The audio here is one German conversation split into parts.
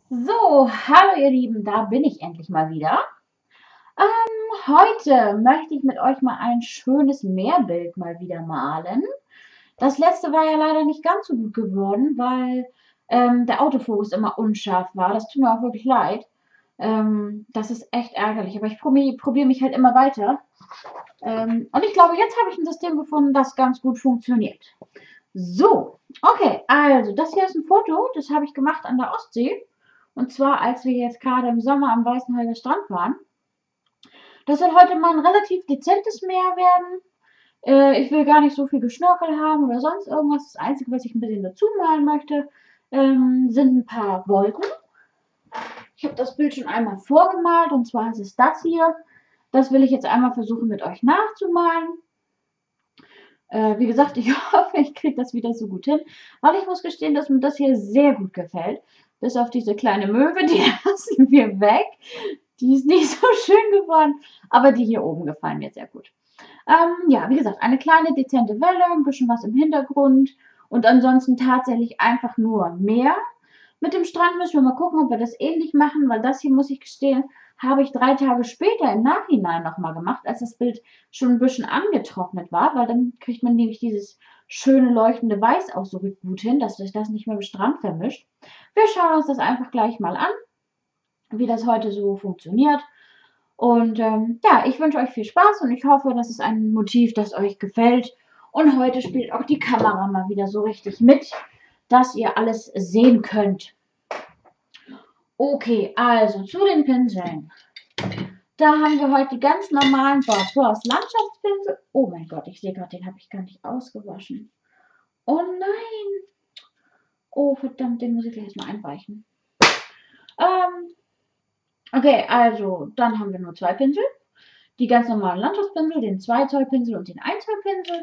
So, hallo ihr Lieben, da bin ich endlich mal wieder. Heute möchte ich mit euch mal ein schönes Meerbild mal wieder malen. Das letzte war ja leider nicht ganz so gut geworden, weil der Autofokus immer unscharf war. Das tut mir auch wirklich leid. Das ist echt ärgerlich, aber ich probier mich halt immer weiter. Und ich glaube, jetzt habe ich ein System gefunden, das ganz gut funktioniert. So, okay, also das hier ist ein Foto, das habe ich gemacht an der Ostsee. Und zwar, als wir jetzt gerade im Sommer am Weißenheider Strand waren. Das soll heute mal ein relativ dezentes Meer werden. Ich will gar nicht so viel Geschnörkel haben oder sonst irgendwas. Das Einzige, was ich ein bisschen dazu malen möchte, sind ein paar Wolken. Ich habe das Bild schon einmal vorgemalt und zwar ist es das hier. Das will ich jetzt einmal versuchen mit euch nachzumalen. Wie gesagt, ich hoffe, ich kriege das wieder so gut hin, weil ich muss gestehen, dass mir das hier sehr gut gefällt. Bis auf diese kleine Möwe, die lassen wir weg. Die ist nicht so schön geworden, aber die hier oben gefallen mir sehr gut. Ja, wie gesagt, eine kleine dezente Welle, ein bisschen was im Hintergrund und ansonsten tatsächlich einfach nur Meer. Mit dem Strand müssen wir mal gucken, ob wir das ähnlich machen, weil das hier, muss ich gestehen, habe ich 3 Tage später im Nachhinein nochmal gemacht, als das Bild schon ein bisschen angetrocknet war, weil dann kriegt man nämlich dieses schöne leuchtende Weiß auch so gut hin, dass sich das nicht mehr im Strand vermischt. Wir schauen uns das einfach gleich mal an, wie das heute so funktioniert. Und ja, ich wünsche euch viel Spaß und ich hoffe, das ist ein Motiv, das euch gefällt. Und heute spielt auch die Kamera mal wieder so richtig mit, dass ihr alles sehen könnt. Okay, also zu den Pinseln. Da haben wir heute die ganz normalen Bob Ross Landschaftspinsel. Oh mein Gott, ich sehe gerade, den habe ich gar nicht ausgewaschen. Oh nein. Oh verdammt, den muss ich gleich mal einweichen. Okay, also dann haben wir nur 2 Pinsel. Die ganz normalen Landschaftspinsel, den 2 Zoll Pinsel und den 1 Zoll Pinsel.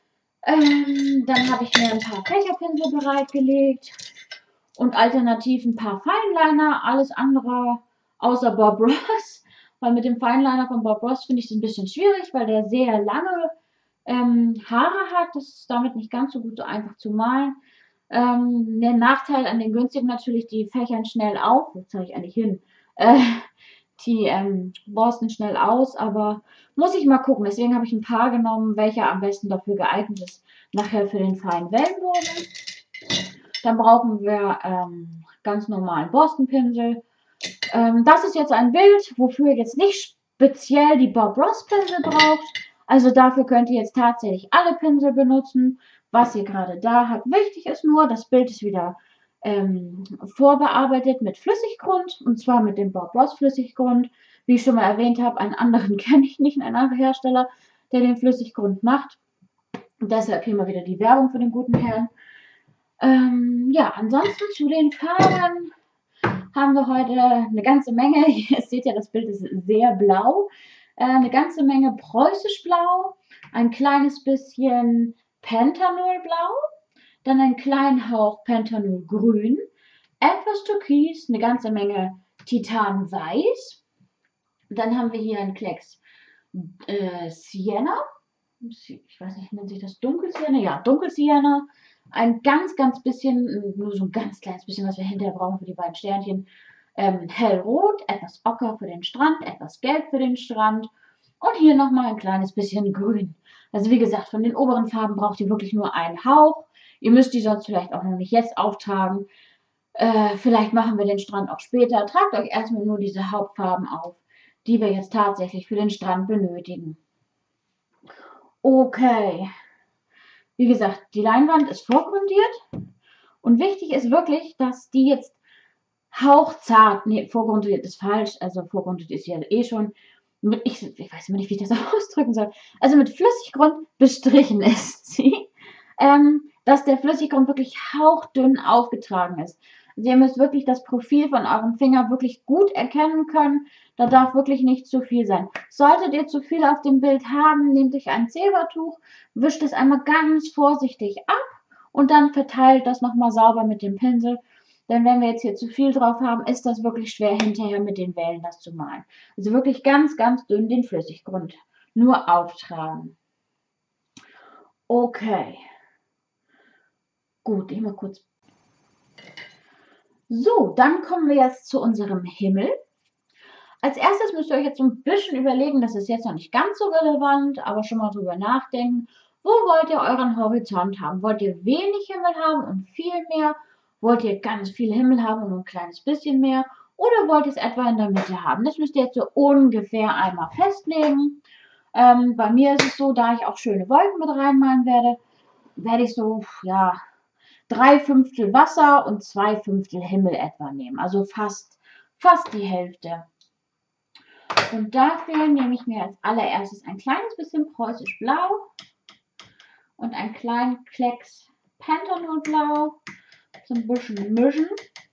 Dann habe ich mir ein paar Fächerpinsel bereitgelegt und alternativ ein paar Fineliner, alles andere außer Bob Ross. Weil mit dem Fineliner von Bob Ross finde ich es ein bisschen schwierig, weil der sehr lange Haare hat. Das ist damit nicht ganz so gut so einfach zu malen. Der Nachteil an den günstigen natürlich, die fächern schnell auf. Wo zeige ich eigentlich hin? Äh, die borsten schnell aus, aber muss ich mal gucken. Deswegen habe ich ein paar genommen, welcher am besten dafür geeignet ist. Nachher für den feinen Wellenbogen. Dann brauchen wir ganz normalen Borstenpinsel. Das ist jetzt ein Bild, wofür ihr jetzt nicht speziell die Bob Ross Pinsel braucht. Also dafür könnt ihr jetzt tatsächlich alle Pinsel benutzen, was ihr gerade da habt. Wichtig ist nur, das Bild ist wieder vorbearbeitet mit Flüssiggrund, und zwar mit dem Bob Ross Flüssiggrund. Wie ich schon mal erwähnt habe, einen anderen kenne ich nicht, einen anderen Hersteller, der den Flüssiggrund macht. Und deshalb hier mal wieder die Werbung für den guten Herrn. Ja, ansonsten zu den Farben haben wir heute eine ganze Menge. Ihr seht ja, das Bild ist sehr blau. Eine ganze Menge preußisch blau, ein kleines bisschen Pentanolblau, dann einen kleinen Hauch Pentanolgrün, etwas Türkis, eine ganze Menge Titanweiß. Dann haben wir hier einen Klecks Sienna. Ich weiß nicht, nennt sich das Dunkelsienna? Ja, Dunkelsienna. Ein ganz, ganz bisschen, nur so ein ganz kleines bisschen, was wir hinterher brauchen für die beiden Sternchen. Hellrot, etwas Ocker für den Strand, etwas Gelb für den Strand und hier nochmal ein kleines bisschen Grün. Also wie gesagt, von den oberen Farben braucht ihr wirklich nur einen Hauch. Ihr müsst die sonst vielleicht auch noch nicht jetzt auftragen. Vielleicht machen wir den Strand auch später. Tragt euch erstmal nur diese Hauptfarben auf, die wir jetzt tatsächlich für den Strand benötigen. Okay, wie gesagt, die Leinwand ist vorgrundiert und wichtig ist wirklich, dass die jetzt hauchzart, nee, vorgrundiert ist falsch, also vorgrundiert ist ja eh schon, ich weiß immer nicht, wie ich das ausdrücken soll, also mit Flüssiggrund bestrichen ist sie, dass der Flüssiggrund wirklich hauchdünn aufgetragen ist. Also ihr müsst wirklich das Profil von eurem Finger wirklich gut erkennen können. Da darf wirklich nicht zu viel sein. Solltet ihr zu viel auf dem Bild haben, nehmt euch ein Zebertuch, wischt es einmal ganz vorsichtig ab und dann verteilt das nochmal sauber mit dem Pinsel. Denn wenn wir jetzt hier zu viel drauf haben, ist das wirklich schwer hinterher mit den Wellen das zu malen. Also wirklich ganz, ganz dünn den Flüssiggrund nur auftragen. Okay. Gut, ich mal kurz. So, dann kommen wir jetzt zu unserem Himmel. Als erstes müsst ihr euch jetzt so ein bisschen überlegen, das ist jetzt noch nicht ganz so relevant, aber schon mal drüber nachdenken. Wo wollt ihr euren Horizont haben? Wollt ihr wenig Himmel haben und viel mehr? Wollt ihr ganz viel Himmel haben und ein kleines bisschen mehr? Oder wollt ihr es etwa in der Mitte haben? Das müsst ihr jetzt so ungefähr einmal festlegen. Bei mir ist es so, da ich auch schöne Wolken mit reinmalen werde, werde ich so, ja, 3/5 Wasser und 2/5 Himmel etwa nehmen. Also fast die Hälfte. Und dafür nehme ich mir als allererstes ein kleines bisschen preußisch Blau und einen kleinen Klecks Panthenolblau zum bisschen mischen.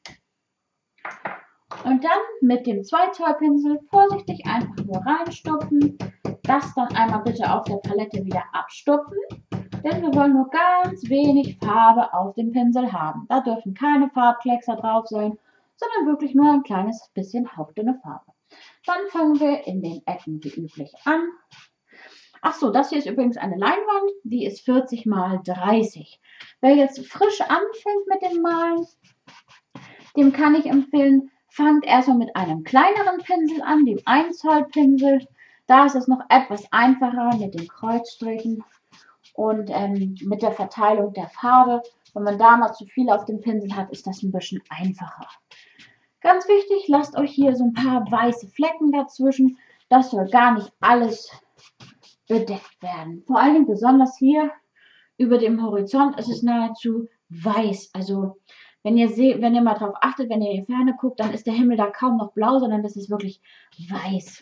Und dann mit dem 2 Zoll Pinsel vorsichtig einfach nur reinstopfen. Das dann einmal bitte auf der Palette wieder abstopfen, denn wir wollen nur ganz wenig Farbe auf dem Pinsel haben. Da dürfen keine Farbkleckser drauf sein, sondern wirklich nur ein kleines bisschen hauchdünne Farbe. Dann fangen wir in den Ecken wie üblich an. Ach so, das hier ist übrigens eine Leinwand, die ist 40 mal 30. Wer jetzt frisch anfängt mit dem Malen, dem kann ich empfehlen, fangt erstmal mit einem kleineren Pinsel an, dem 1 Zoll Pinsel. Da ist es noch etwas einfacher mit den Kreuzstrichen und mit der Verteilung der Farbe. Wenn man da mal zu viel auf dem Pinsel hat, ist das ein bisschen einfacher. Ganz wichtig, lasst euch hier so ein paar weiße Flecken dazwischen. Das soll gar nicht alles bedeckt werden. Vor allen Dingen besonders hier über dem Horizont ist es nahezu weiß. Also wenn ihr mal drauf achtet, wenn ihr in die Ferne guckt, dann ist der Himmel da kaum noch blau, sondern das ist wirklich weiß.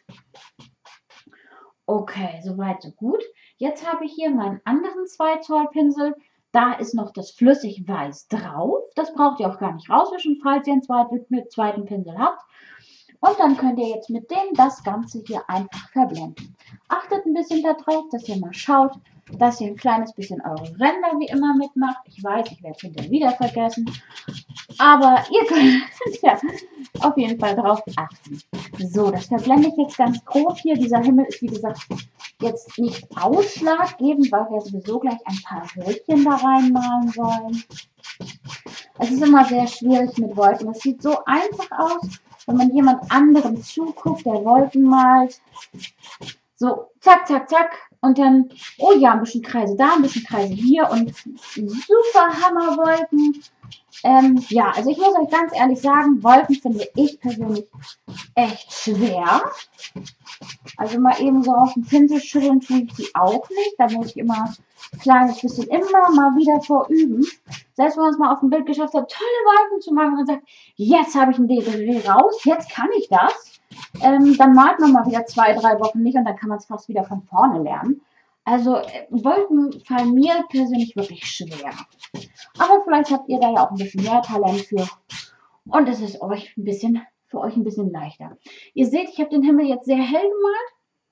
Okay, soweit so gut. Jetzt habe ich hier meinen anderen 2 Zoll Pinsel. Da ist noch das Flüssigweiß drauf. Das braucht ihr auch gar nicht rauswischen, falls ihr einen zweiten Pinsel habt. Und dann könnt ihr jetzt mit dem das Ganze hier einfach verblenden. Achtet ein bisschen darauf, dass ihr mal schaut, dass ihr ein kleines bisschen eure Ränder wie immer mitmacht. Ich weiß, ich werde es hinterher wieder vergessen. Aber ihr könnt ja auf jeden Fall darauf achten. So, das verblende ich jetzt ganz grob hier. Dieser Himmel ist, wie gesagt, jetzt nicht ausschlaggebend, weil wir sowieso gleich ein paar Wölkchen da reinmalen wollen. Es ist immer sehr schwierig mit Wolken. Es sieht so einfach aus, wenn man jemand anderem zuguckt, der Wolken malt. So, zack, zack, zack. Und dann, oh ja, ein bisschen Kreise da, ein bisschen Kreise hier und super Hammerwolken. Ja, also ich muss euch ganz ehrlich sagen, Wolken finde ich persönlich echt schwer. Also mal eben so auf den Pinsel schütteln tue ich die auch nicht. Da muss ich immer ein kleines bisschen immer mal wieder vorüben. Selbst wenn man es mal auf dem Bild geschafft hat, tolle Wolken zu machen und sagt, jetzt habe ich ein DBW raus, jetzt kann ich das. Dann malt man mal wieder 2, 3 Wochen nicht und dann kann man es fast wieder von vorne lernen. Also Wolken fallen mir persönlich wirklich schwer. Aber vielleicht habt ihr da ja auch ein bisschen mehr Talent für. Und es ist für euch ein bisschen leichter. Ihr seht, ich habe den Himmel jetzt sehr hell gemalt.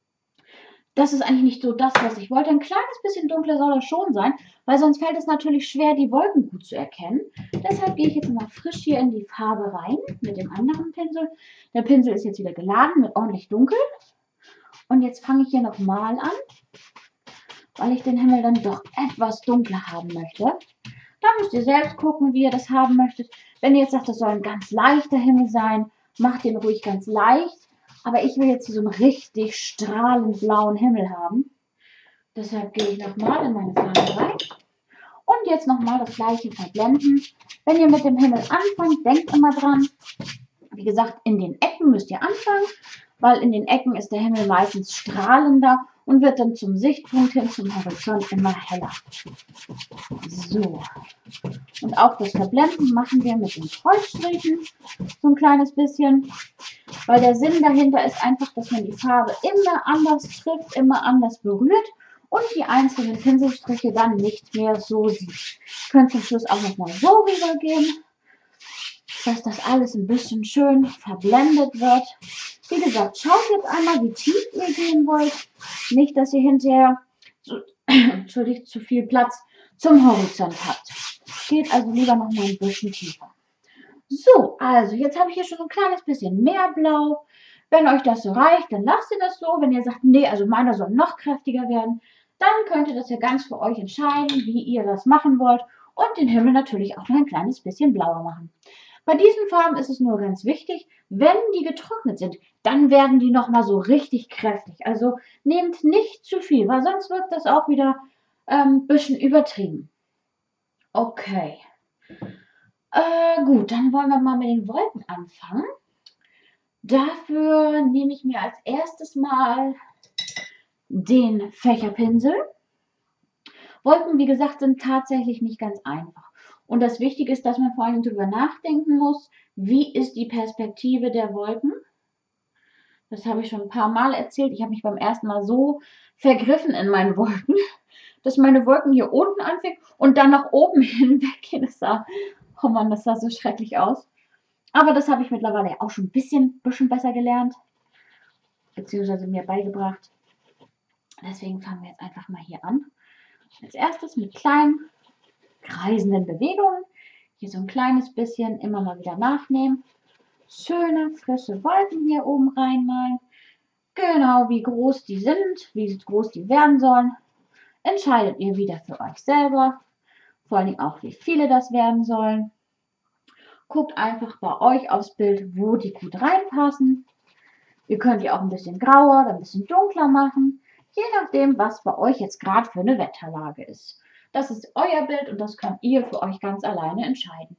Das ist eigentlich nicht so das, was ich wollte. Ein kleines bisschen dunkler soll er schon sein, weil sonst fällt es natürlich schwer, die Wolken gut zu erkennen. Deshalb gehe ich jetzt mal frisch hier in die Farbe rein mit dem anderen Pinsel. Der Pinsel ist jetzt wieder geladen mit ordentlich dunkel. Und jetzt fange ich hier nochmal an, weil ich den Himmel dann doch etwas dunkler haben möchte. Da müsst ihr selbst gucken, wie ihr das haben möchtet. Wenn ihr jetzt sagt, das soll ein ganz leichter Himmel sein, macht den ruhig ganz leicht. Aber ich will jetzt hier so einen richtig strahlend blauen Himmel haben. Deshalb gehe ich nochmal in meine Farbe rein. Und jetzt nochmal das gleiche verblenden. Wenn ihr mit dem Himmel anfangt, denkt immer dran. Wie gesagt, in den Ecken müsst ihr anfangen, weil in den Ecken ist der Himmel meistens strahlender und wird dann zum Sichtpunkt hin zum Horizont immer heller. So. Und auch das Verblenden machen wir mit den Kreuzstrichen so ein kleines bisschen, weil der Sinn dahinter ist einfach, dass man die Farbe immer anders trifft, immer anders berührt und die einzelnen Pinselstriche dann nicht mehr so sieht. Ihr könnt zum Schluss auch nochmal so rübergehen, dass das alles ein bisschen schön verblendet wird. Wie gesagt, schaut jetzt einmal, wie tief ihr gehen wollt. Nicht, dass ihr hinterher zu viel Platz zum Horizont habt. Geht also lieber noch mal ein bisschen tiefer. So, also jetzt habe ich hier schon ein kleines bisschen mehr Blau. Wenn euch das so reicht, dann lasst ihr das so. Wenn ihr sagt, nee, also meiner soll noch kräftiger werden, dann könnt ihr das ja ganz für euch entscheiden, wie ihr das machen wollt. Und den Himmel natürlich auch noch ein kleines bisschen blauer machen. Bei diesen Farben ist es nur ganz wichtig, wenn die getrocknet sind, dann werden die nochmal so richtig kräftig. Also nehmt nicht zu viel, weil sonst wirkt das auch wieder ein bisschen übertrieben. Okay. Gut, dann wollen wir mal mit den Wolken anfangen. Dafür nehme ich mir als erstes mal den Fächerpinsel. Wolken, wie gesagt, sind tatsächlich nicht ganz einfach. Und das Wichtige ist, dass man vor allem darüber nachdenken muss, wie ist die Perspektive der Wolken. Das habe ich schon ein paar Mal erzählt. Ich habe mich beim ersten Mal so vergriffen in meinen Wolken, dass meine Wolken hier unten anfingen und dann nach oben hinweggehen. Oh Mann, das sah so schrecklich aus. Aber das habe ich mittlerweile auch schon ein bisschen besser gelernt, beziehungsweise mir beigebracht. Deswegen fangen wir jetzt einfach mal hier an. Als erstes mit kleinen, kreisenden Bewegungen. Hier so ein kleines bisschen immer mal wieder nachnehmen. Schöne, frische Wolken hier oben reinmalen. Genau, wie groß die sind, wie groß die werden sollen, entscheidet ihr wieder für euch selber. Vor allen Dingen auch, wie viele das werden sollen. Guckt einfach bei euch aufs Bild, wo die gut reinpassen. Ihr könnt die auch ein bisschen grauer oder ein bisschen dunkler machen, je nachdem, was bei euch jetzt gerade für eine Wetterlage ist. Das ist euer Bild und das könnt ihr für euch ganz alleine entscheiden.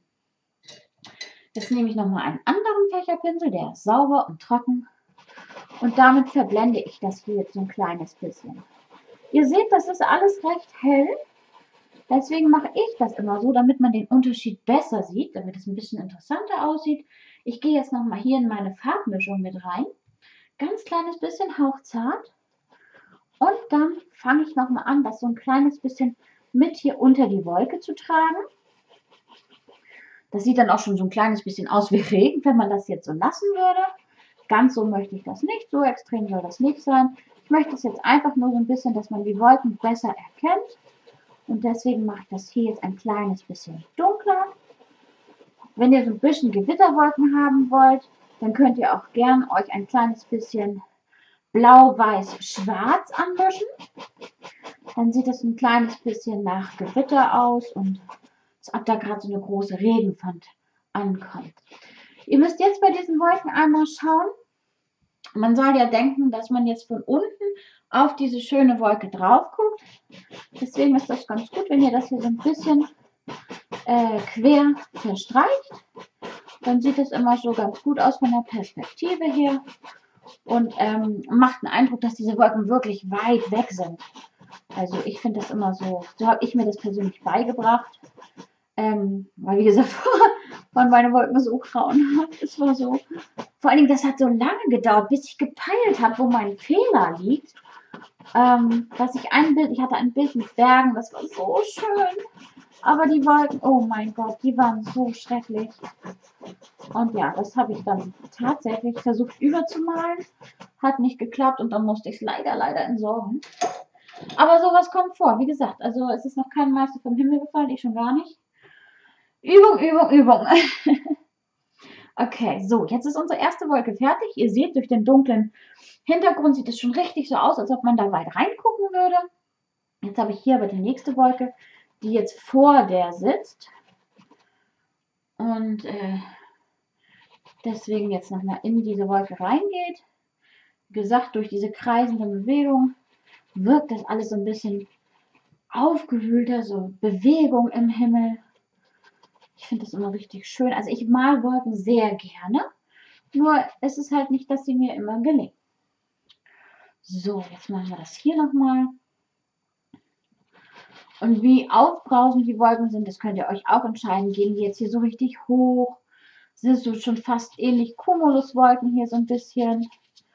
Jetzt nehme ich nochmal einen anderen Fächerpinsel, der ist sauber und trocken. Und damit verblende ich das hier jetzt so ein kleines bisschen. Ihr seht, das ist alles recht hell. Deswegen mache ich das immer so, damit man den Unterschied besser sieht, damit es ein bisschen interessanter aussieht. Ich gehe jetzt nochmal hier in meine Farbmischung mit rein. Ganz kleines bisschen hauchzart. Und dann fange ich nochmal an, das so ein kleines bisschen mit hier unter die Wolke zu tragen. Das sieht dann auch schon so ein kleines bisschen aus wie Regen, wenn man das jetzt so lassen würde. Ganz so möchte ich das nicht, so extrem soll das nicht sein. Ich möchte es jetzt einfach nur so ein bisschen, dass man die Wolken besser erkennt. Und deswegen mache ich das hier jetzt ein kleines bisschen dunkler. Wenn ihr so ein bisschen Gewitterwolken haben wollt, dann könnt ihr auch gern euch ein kleines bisschen blau, weiß, schwarz anmischen. Dann sieht es ein kleines bisschen nach Gewitter aus und als ob da gerade so eine große Regenwand ankommt. Ihr müsst jetzt bei diesen Wolken einmal schauen. Man soll ja denken, dass man jetzt von unten auf diese schöne Wolke drauf guckt. Deswegen ist das ganz gut, wenn ihr das hier so ein bisschen quer verstreicht. Dann sieht es immer so ganz gut aus von der Perspektive her und macht einen Eindruck, dass diese Wolken wirklich weit weg sind. Also ich finde das immer so habe ich mir das persönlich beigebracht. Weil wie gesagt, waren meine Wolken so grauenhaft. Es war so, vor allen Dingen, das hat so lange gedauert, bis ich gepeilt habe, wo mein Fehler liegt. Ich hatte ein Bild mit Bergen, das war so schön. Aber die Wolken, oh mein Gott, die waren so schrecklich. Und ja, das habe ich dann tatsächlich versucht überzumalen. Hat nicht geklappt und dann musste ich es leider entsorgen. Aber sowas kommt vor, wie gesagt. Also es ist noch kein Meister vom Himmel gefallen, ich schon gar nicht. Übung. Okay, so, jetzt ist unsere erste Wolke fertig. Ihr seht, durch den dunklen Hintergrund sieht es schon richtig so aus, als ob man da weit reingucken würde. Jetzt habe ich hier aber die nächste Wolke, die jetzt vor der sitzt. Und deswegen jetzt nochmal in diese Wolke reingeht. Wie gesagt, durch diese kreisende Bewegung wirkt das alles so ein bisschen aufgewühlter, so Bewegung im Himmel. Ich finde das immer richtig schön. Also ich mal Wolken sehr gerne. Nur es ist halt nicht, dass sie mir immer gelingen. So, jetzt machen wir das hier nochmal. Und wie aufbrausend die Wolken sind, das könnt ihr euch auch entscheiden. Gehen die jetzt hier so richtig hoch? Sind so schon fast ähnlich Cumuluswolken hier so ein bisschen?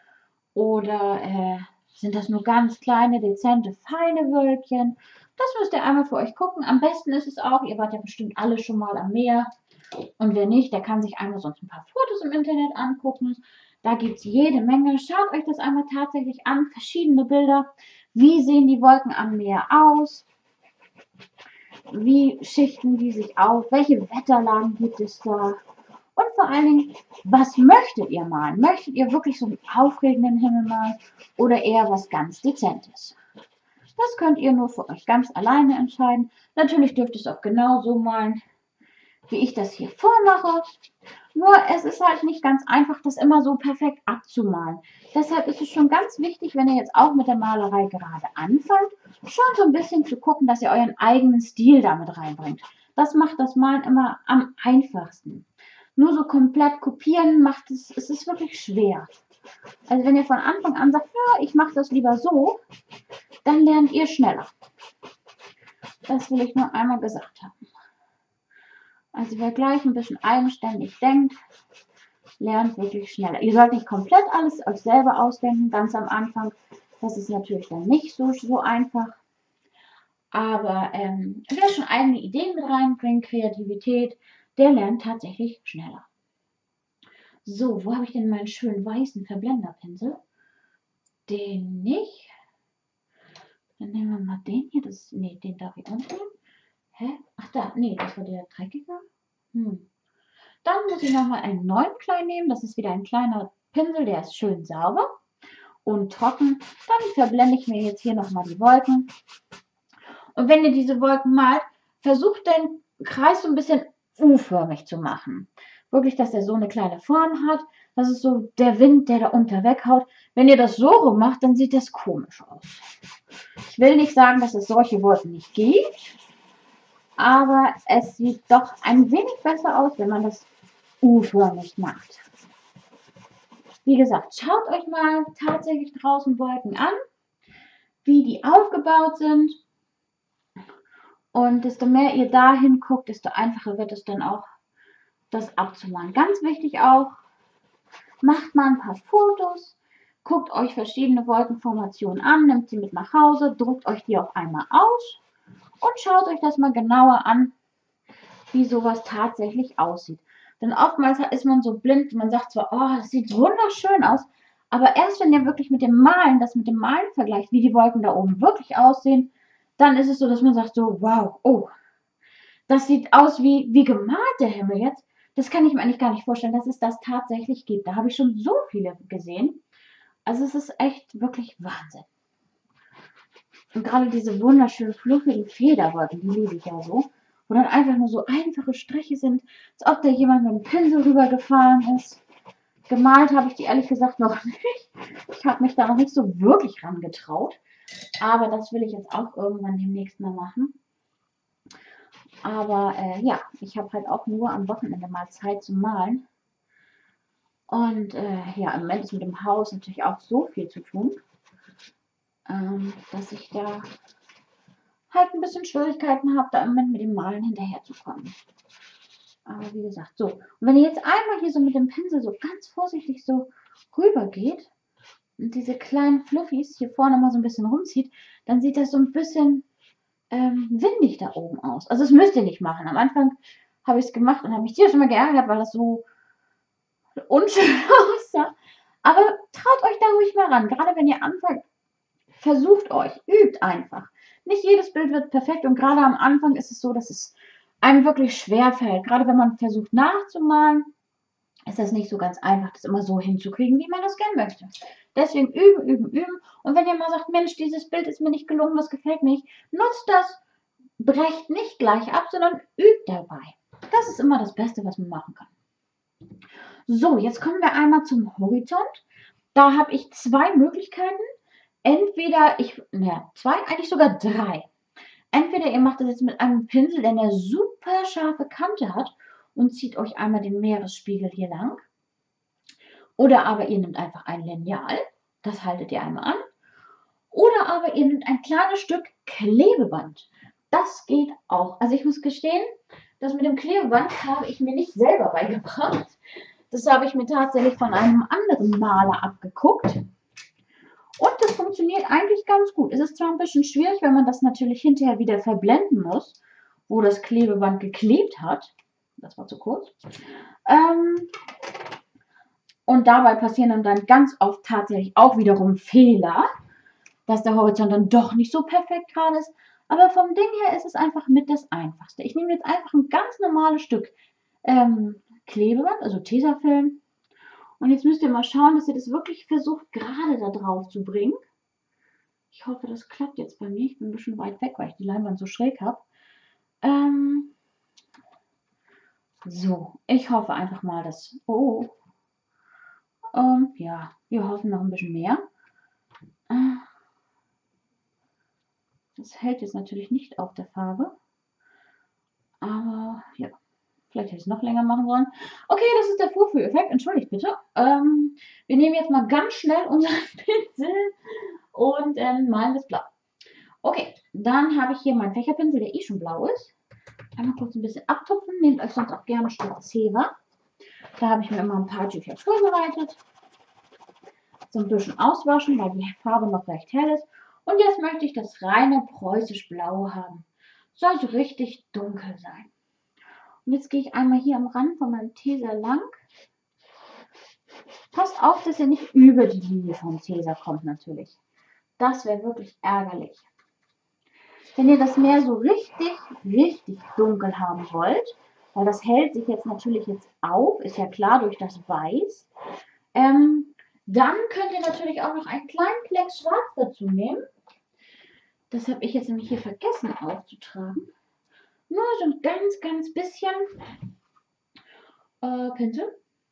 Oder sind das nur ganz kleine, dezente, feine Wölkchen? Das müsst ihr einmal für euch gucken. Am besten ist es auch, ihr wart ja bestimmt alle schon mal am Meer. Und wer nicht, der kann sich einmal sonst ein paar Fotos im Internet angucken. Da gibt es jede Menge. Schaut euch das einmal tatsächlich an. Verschiedene Bilder. Wie sehen die Wolken am Meer aus? Wie schichten die sich auf? Welche Wetterlagen gibt es da? Und vor allen Dingen, was möchtet ihr malen? Möchtet ihr wirklich so einen aufregenden Himmel malen oder eher was ganz Dezentes? Das könnt ihr nur für euch ganz alleine entscheiden. Natürlich dürft ihr es auch genau so malen, wie ich das hier vormache. Nur es ist halt nicht ganz einfach, das immer so perfekt abzumalen. Deshalb ist es schon ganz wichtig, wenn ihr jetzt auch mit der Malerei gerade anfangt, schon so ein bisschen zu gucken, dass ihr euren eigenen Stil damit reinbringt. Das macht das Malen immer am einfachsten. Nur so komplett kopieren macht es ist wirklich schwer. Also wenn ihr von Anfang an sagt, ja, ich mache das lieber so, dann lernt ihr schneller. Das will ich nur einmal gesagt haben. Also wer gleich ein bisschen eigenständig denkt, lernt wirklich schneller. Ihr sollt nicht komplett alles euch selber ausdenken, ganz am Anfang. Das ist natürlich dann nicht so einfach. Aber wer schon eigene Ideen mit reinbringt, Kreativität, der lernt tatsächlich schneller. So, wo habe ich denn meinen schönen weißen Verblenderpinsel? Den nicht. Dann nehmen wir mal den hier. Nee, den darf ich auch nicht nehmen. Hä? Ach da, nee, das war der dreckige. Dann muss ich nochmal einen neuen kleinen nehmen. Das ist wieder ein kleiner Pinsel, der ist schön sauber und trocken. Dann verblende ich mir jetzt hier nochmal die Wolken. Und wenn ihr diese Wolken malt, versucht den Kreis so ein bisschen U-förmig zu machen. Wirklich, dass der so eine kleine Form hat. Das ist so der Wind, der da unter weghaut. Wenn ihr das so rum macht, dann sieht das komisch aus. Ich will nicht sagen, dass es solche Wolken nicht gibt, aber es sieht doch ein wenig besser aus, wenn man das U-förmig macht. Wie gesagt, schaut euch mal tatsächlich draußen Wolken an, wie die aufgebaut sind. Und desto mehr ihr dahin guckt, desto einfacher wird es dann auch, das abzumalen. Ganz wichtig auch, macht mal ein paar Fotos, guckt euch verschiedene Wolkenformationen an, nimmt sie mit nach Hause, druckt euch die auch einmal aus und schaut euch das mal genauer an, wie sowas tatsächlich aussieht. Denn oftmals ist man so blind, man sagt zwar, oh, das sieht wunderschön aus, aber erst wenn ihr wirklich mit dem Malen, das mit dem Malen vergleicht, wie die Wolken da oben wirklich aussehen, dann ist es so, dass man sagt so, wow, oh, das sieht aus wie gemalt der Himmel jetzt. Das kann ich mir eigentlich gar nicht vorstellen, dass es das tatsächlich gibt. Da habe ich schon so viele gesehen. Also es ist echt wirklich Wahnsinn. Und gerade diese wunderschönen, fluffigen Federwolken, die liebe ich ja so. Wo dann einfach nur so einfache Striche sind, als ob da jemand mit dem Pinsel rübergefahren ist. Gemalt habe ich die ehrlich gesagt noch nicht. Ich habe mich da noch nicht so wirklich rangetraut. Aber das will ich jetzt auch irgendwann demnächst mal machen. Aber ja, ich habe halt auch nur am Wochenende mal Zeit zum Malen. Und ja, im Moment ist mit dem Haus natürlich auch so viel zu tun, dass ich da halt ein bisschen Schwierigkeiten habe, da im Moment mit dem Malen hinterherzukommen. Aber wie gesagt, so. Und wenn ihr jetzt einmal hier so mit dem Pinsel so ganz vorsichtig so rüber geht und diese kleinen Fluffis hier vorne mal so ein bisschen rumzieht, dann sieht das so ein bisschen windig da oben aus. Also das müsst ihr nicht machen. Am Anfang habe ich es gemacht und habe mich tierisch immer geärgert, weil das so unschön aussah. Aber traut euch da ruhig mal ran. Gerade wenn ihr anfangt, versucht euch, übt einfach. Nicht jedes Bild wird perfekt und gerade am Anfang ist es so, dass es einem wirklich schwer fällt. Gerade wenn man versucht nachzumalen, ist das nicht so ganz einfach, das immer so hinzukriegen, wie man das gerne möchte. Deswegen üben, üben, üben. Und wenn ihr mal sagt, Mensch, dieses Bild ist mir nicht gelungen, das gefällt mir nicht, nutzt das, brecht nicht gleich ab, sondern übt dabei. Das ist immer das Beste, was man machen kann. So, jetzt kommen wir einmal zum Horizont. Da habe ich zwei Möglichkeiten. Entweder zwei, eigentlich sogar drei. Entweder ihr macht das jetzt mit einem Pinsel, der eine super scharfe Kante hat und zieht euch einmal den Meeresspiegel hier lang. Oder aber ihr nehmt einfach ein Lineal, das haltet ihr einmal an. Oder aber ihr nehmt ein kleines Stück Klebeband. Das geht auch. Also ich muss gestehen, das mit dem Klebeband habe ich mir nicht selber beigebracht. Das habe ich mir tatsächlich von einem anderen Maler abgeguckt. Und das funktioniert eigentlich ganz gut. Es ist zwar ein bisschen schwierig, wenn man das natürlich hinterher wieder verblenden muss, wo das Klebeband geklebt hat. Das war zu kurz. Und dabei passieren dann ganz oft tatsächlich auch wiederum Fehler, dass der Horizont dann doch nicht so perfekt gerade ist. Aber vom Ding her ist es einfach mit das Einfachste. Ich nehme jetzt einfach ein ganz normales Stück Klebeband, also Tesafilm. Und jetzt müsst ihr mal schauen, dass ihr das wirklich versucht, gerade da drauf zu bringen. Ich hoffe, das klappt jetzt bei mir. Ich bin ein bisschen weit weg, weil ich die Leinwand so schräg habe. So, ich hoffe einfach mal, dass... Oh, ja, wir hoffen noch ein bisschen mehr. Das hält jetzt natürlich nicht auf der Farbe. Aber ja, vielleicht hätte ich es noch länger machen sollen. Okay, das ist der Vorführeffekt. Entschuldigt bitte. Wir nehmen jetzt mal ganz schnell unseren Pinsel und malen das blau. Okay, dann habe ich hier meinen Fächerpinsel, der eh schon blau ist. Einmal kurz ein bisschen abtupfen. Nehmt euch sonst auch gerne statt Zewa. Da habe ich mir immer ein paar Tücher vorbereitet. So ein bisschen auswaschen, weil die Farbe noch recht hell ist. Und jetzt möchte ich das reine preußisch Blau haben. Soll so richtig dunkel sein. Und jetzt gehe ich einmal hier am Rand von meinem Teser lang. Passt auf, dass ihr nicht über die Linie vom Teser kommt natürlich. Das wäre wirklich ärgerlich. Wenn ihr das Meer so richtig dunkel haben wollt, weil das hält sich jetzt natürlich auf, ist ja klar durch das Weiß, dann könnt ihr natürlich auch noch einen kleinen Fleck Schwarz dazu nehmen. Das habe ich jetzt nämlich hier vergessen aufzutragen. Nur so ein ganz bisschen Pinsel.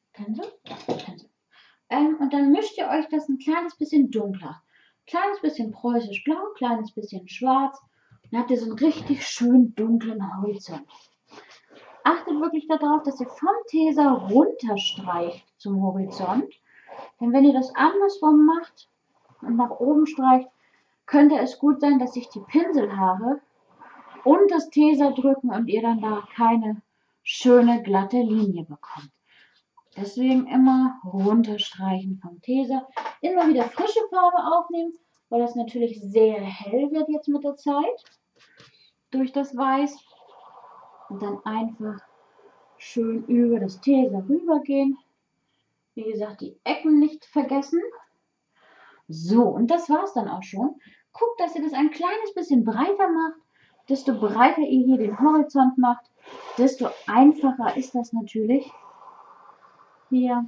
Und dann mischt ihr euch das ein kleines bisschen dunkler. Kleines bisschen preußisch blau, kleines bisschen schwarz. Dann habt ihr so einen richtig schön dunklen Horizont. Achtet wirklich darauf, dass ihr vom Teser runterstreicht zum Horizont. Denn wenn ihr das andersrum macht und nach oben streicht, könnte es gut sein, dass sich die Pinselhaare und das Teser drücken und ihr dann da keine schöne glatte Linie bekommt. Deswegen immer runterstreichen vom Teser. Immer wieder frische Farbe aufnehmen, weil das natürlich sehr hell wird jetzt mit der Zeit durch das Weiß. Und dann einfach schön über das Teser rübergehen. Wie gesagt, die Ecken nicht vergessen. So, und das war es dann auch schon. Guckt, dass ihr das ein kleines bisschen breiter macht. Desto breiter ihr hier den Horizont macht, desto einfacher ist das natürlich, hier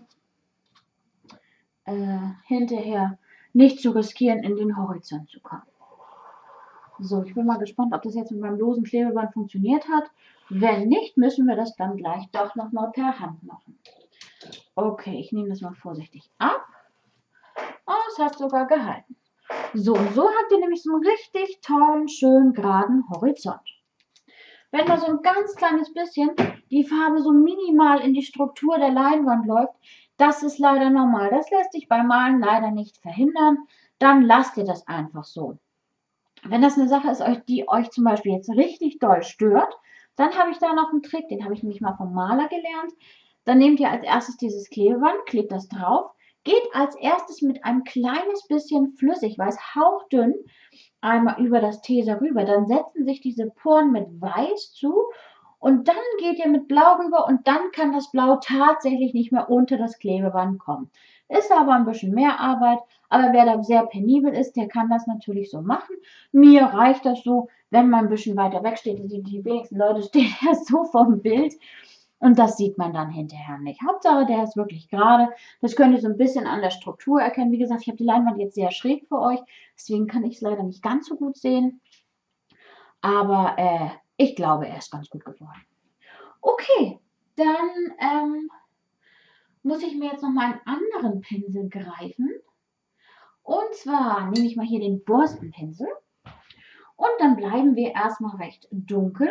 hinterher nicht zu riskieren, in den Horizont zu kommen. So, ich bin mal gespannt, ob das jetzt mit meinem losen Klebeband funktioniert hat. Wenn nicht, müssen wir das dann gleich doch nochmal per Hand machen. Okay, ich nehme das mal vorsichtig ab. Oh, es hat sogar gehalten. So, und so habt ihr nämlich so einen richtig tollen, schön geraden Horizont. Wenn da so ein ganz kleines bisschen die Farbe so minimal in die Struktur der Leinwand läuft, das ist leider normal. Das lässt sich beim Malen leider nicht verhindern. Dann lasst ihr das einfach so. Wenn das eine Sache ist, die euch zum Beispiel jetzt richtig doll stört, dann habe ich da noch einen Trick, den habe ich nämlich mal vom Maler gelernt. Dann nehmt ihr als erstes dieses Klebeband, klebt das drauf, geht als erstes mit einem kleines bisschen Flüssigweiß, hauchdünn, einmal über das Teser rüber. Dann setzen sich diese Poren mit Weiß zu und dann geht ihr mit Blau rüber und dann kann das Blau tatsächlich nicht mehr unter das Klebeband kommen. Ist aber ein bisschen mehr Arbeit, aber wer da sehr penibel ist, der kann das natürlich so machen. Mir reicht das so, wenn man ein bisschen weiter weg steht. Die wenigsten Leute stehen ja so vom Bild und das sieht man dann hinterher nicht. Hauptsache, der ist wirklich gerade. Das könnt ihr so ein bisschen an der Struktur erkennen. Wie gesagt, ich habe die Leinwand jetzt sehr schräg für euch, deswegen kann ich es leider nicht ganz so gut sehen. Aber ich glaube, er ist ganz gut geworden. Okay, dann muss ich mir jetzt noch mal einen anderen Pinsel greifen. Und zwar nehme ich mal hier den Borstenpinsel. Und dann bleiben wir erstmal recht dunkel.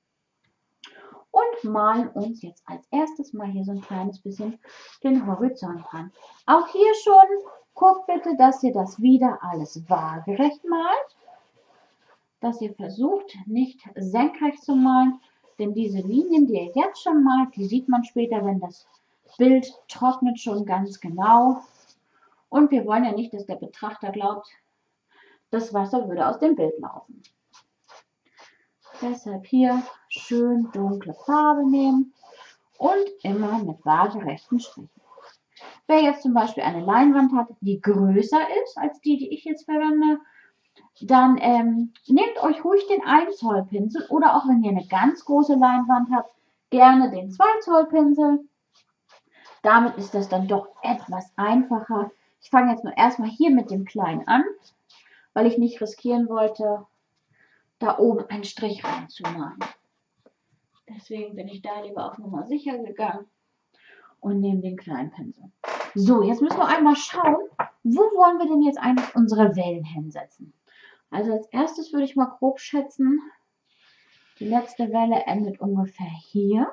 Und malen uns jetzt als erstes mal hier so ein kleines bisschen den Horizont an. Auch hier schon, guckt bitte, dass ihr das wieder alles waagerecht malt. Dass ihr versucht, nicht senkrecht zu malen. Denn diese Linien, die ihr jetzt schon malt, die sieht man später, wenn das Bild trocknet, schon ganz genau. Und wir wollen ja nicht, dass der Betrachter glaubt, das Wasser würde aus dem Bild laufen. Deshalb hier schön dunkle Farbe nehmen und immer mit waagerechten Strichen. Wer jetzt zum Beispiel eine Leinwand hat, die größer ist als die ich jetzt verwende, dann nehmt euch ruhig den 1 Zoll Pinsel oder auch wenn ihr eine ganz große Leinwand habt, gerne den 2 Zoll Pinsel. Damit ist das dann doch etwas einfacher. Ich fange jetzt nur erstmal hier mit dem kleinen an, weil ich nicht riskieren wollte, da oben einen Strich reinzumachen. Deswegen bin ich da lieber auf Nummer sicher gegangen und nehme den kleinen Pinsel. So, jetzt müssen wir einmal schauen, wo wollen wir denn jetzt eigentlich unsere Wellen hinsetzen? Also als erstes würde ich mal grob schätzen, die letzte Welle endet ungefähr hier.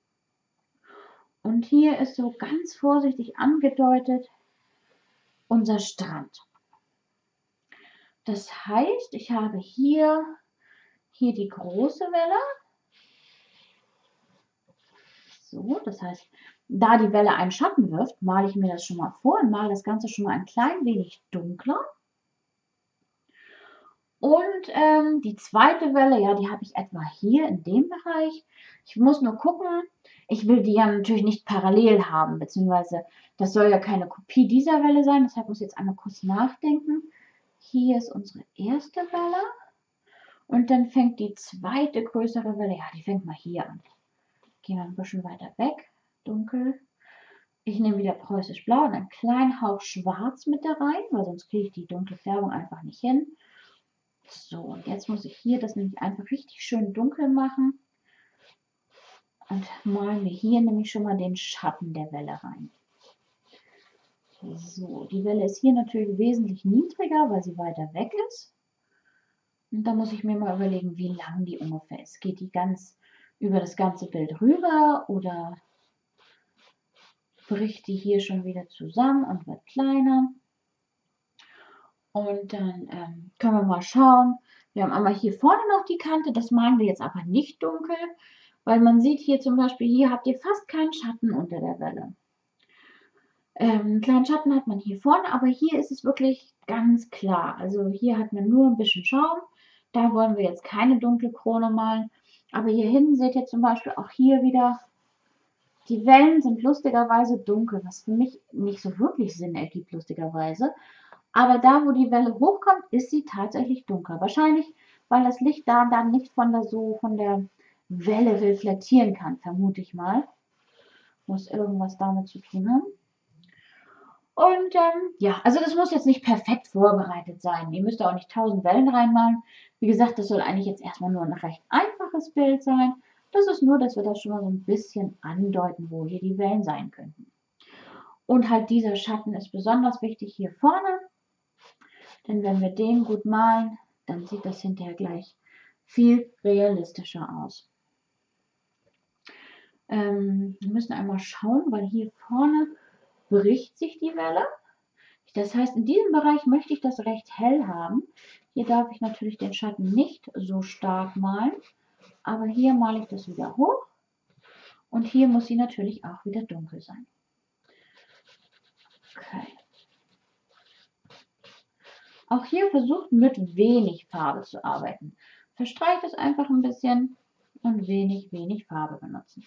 Und hier ist so ganz vorsichtig angedeutet unser Strand. Das heißt, ich habe hier die große Welle. So, das heißt, da die Welle einen Schatten wirft, male ich mir das schon mal vor und male das Ganze schon mal ein klein wenig dunkler. Und die zweite Welle, ja, die habe ich etwa hier in dem Bereich. Ich muss nur gucken, ich will die ja natürlich nicht parallel haben, beziehungsweise das soll ja keine Kopie dieser Welle sein. Deshalb muss ich jetzt einmal kurz nachdenken. Hier ist unsere erste Welle und dann fängt die zweite größere Welle, ja, die fängt mal hier an. Gehen wir ein bisschen weiter weg, dunkel. Ich nehme wieder preußisch blau und einen kleinen Hauch schwarz mit da rein, weil sonst kriege ich die dunkle Färbung einfach nicht hin. So, und jetzt muss ich hier das nämlich einfach richtig schön dunkel machen und malen wir hier nämlich schon mal den Schatten der Welle rein. So, die Welle ist hier natürlich wesentlich niedriger, weil sie weiter weg ist. Und da muss ich mir mal überlegen, wie lang die ungefähr ist. Geht die ganz über das ganze Bild rüber oder bricht die hier schon wieder zusammen und wird kleiner? Und dann können wir mal schauen. Wir haben einmal hier vorne noch die Kante, das malen wir jetzt aber nicht dunkel, weil man sieht hier zum Beispiel, hier habt ihr fast keinen Schatten unter der Welle. Einen kleinen Schatten hat man hier vorne, aber hier ist es wirklich ganz klar. Also hier hat man nur ein bisschen Schaum. Da wollen wir jetzt keine dunkle Krone malen. Aber hier hinten seht ihr zum Beispiel auch hier wieder, die Wellen sind lustigerweise dunkel, was für mich nicht so wirklich Sinn ergibt, lustigerweise. Aber da, wo die Welle hochkommt, ist sie tatsächlich dunkel. Wahrscheinlich, weil das Licht da dann nicht von der Welle reflektieren kann, vermute ich mal. Muss irgendwas damit zu tun haben. Und ja, also das muss jetzt nicht perfekt vorbereitet sein. Ihr müsst auch nicht 1000 Wellen reinmalen. Wie gesagt, das soll eigentlich jetzt erstmal nur ein recht einfaches Bild sein. Das ist nur, dass wir das schon mal so ein bisschen andeuten, wo hier die Wellen sein könnten. Und halt dieser Schatten ist besonders wichtig hier vorne. Denn wenn wir den gut malen, dann sieht das hinterher gleich viel realistischer aus. Wir müssen einmal schauen, weil hier vorne bricht sich die Welle. Das heißt, in diesem Bereich möchte ich das recht hell haben. Hier darf ich natürlich den Schatten nicht so stark malen, aber hier male ich das wieder hoch und hier muss sie natürlich auch wieder dunkel sein. Okay. Auch hier versucht mit wenig Farbe zu arbeiten. Verstreicht es einfach ein bisschen und wenig Farbe benutzen.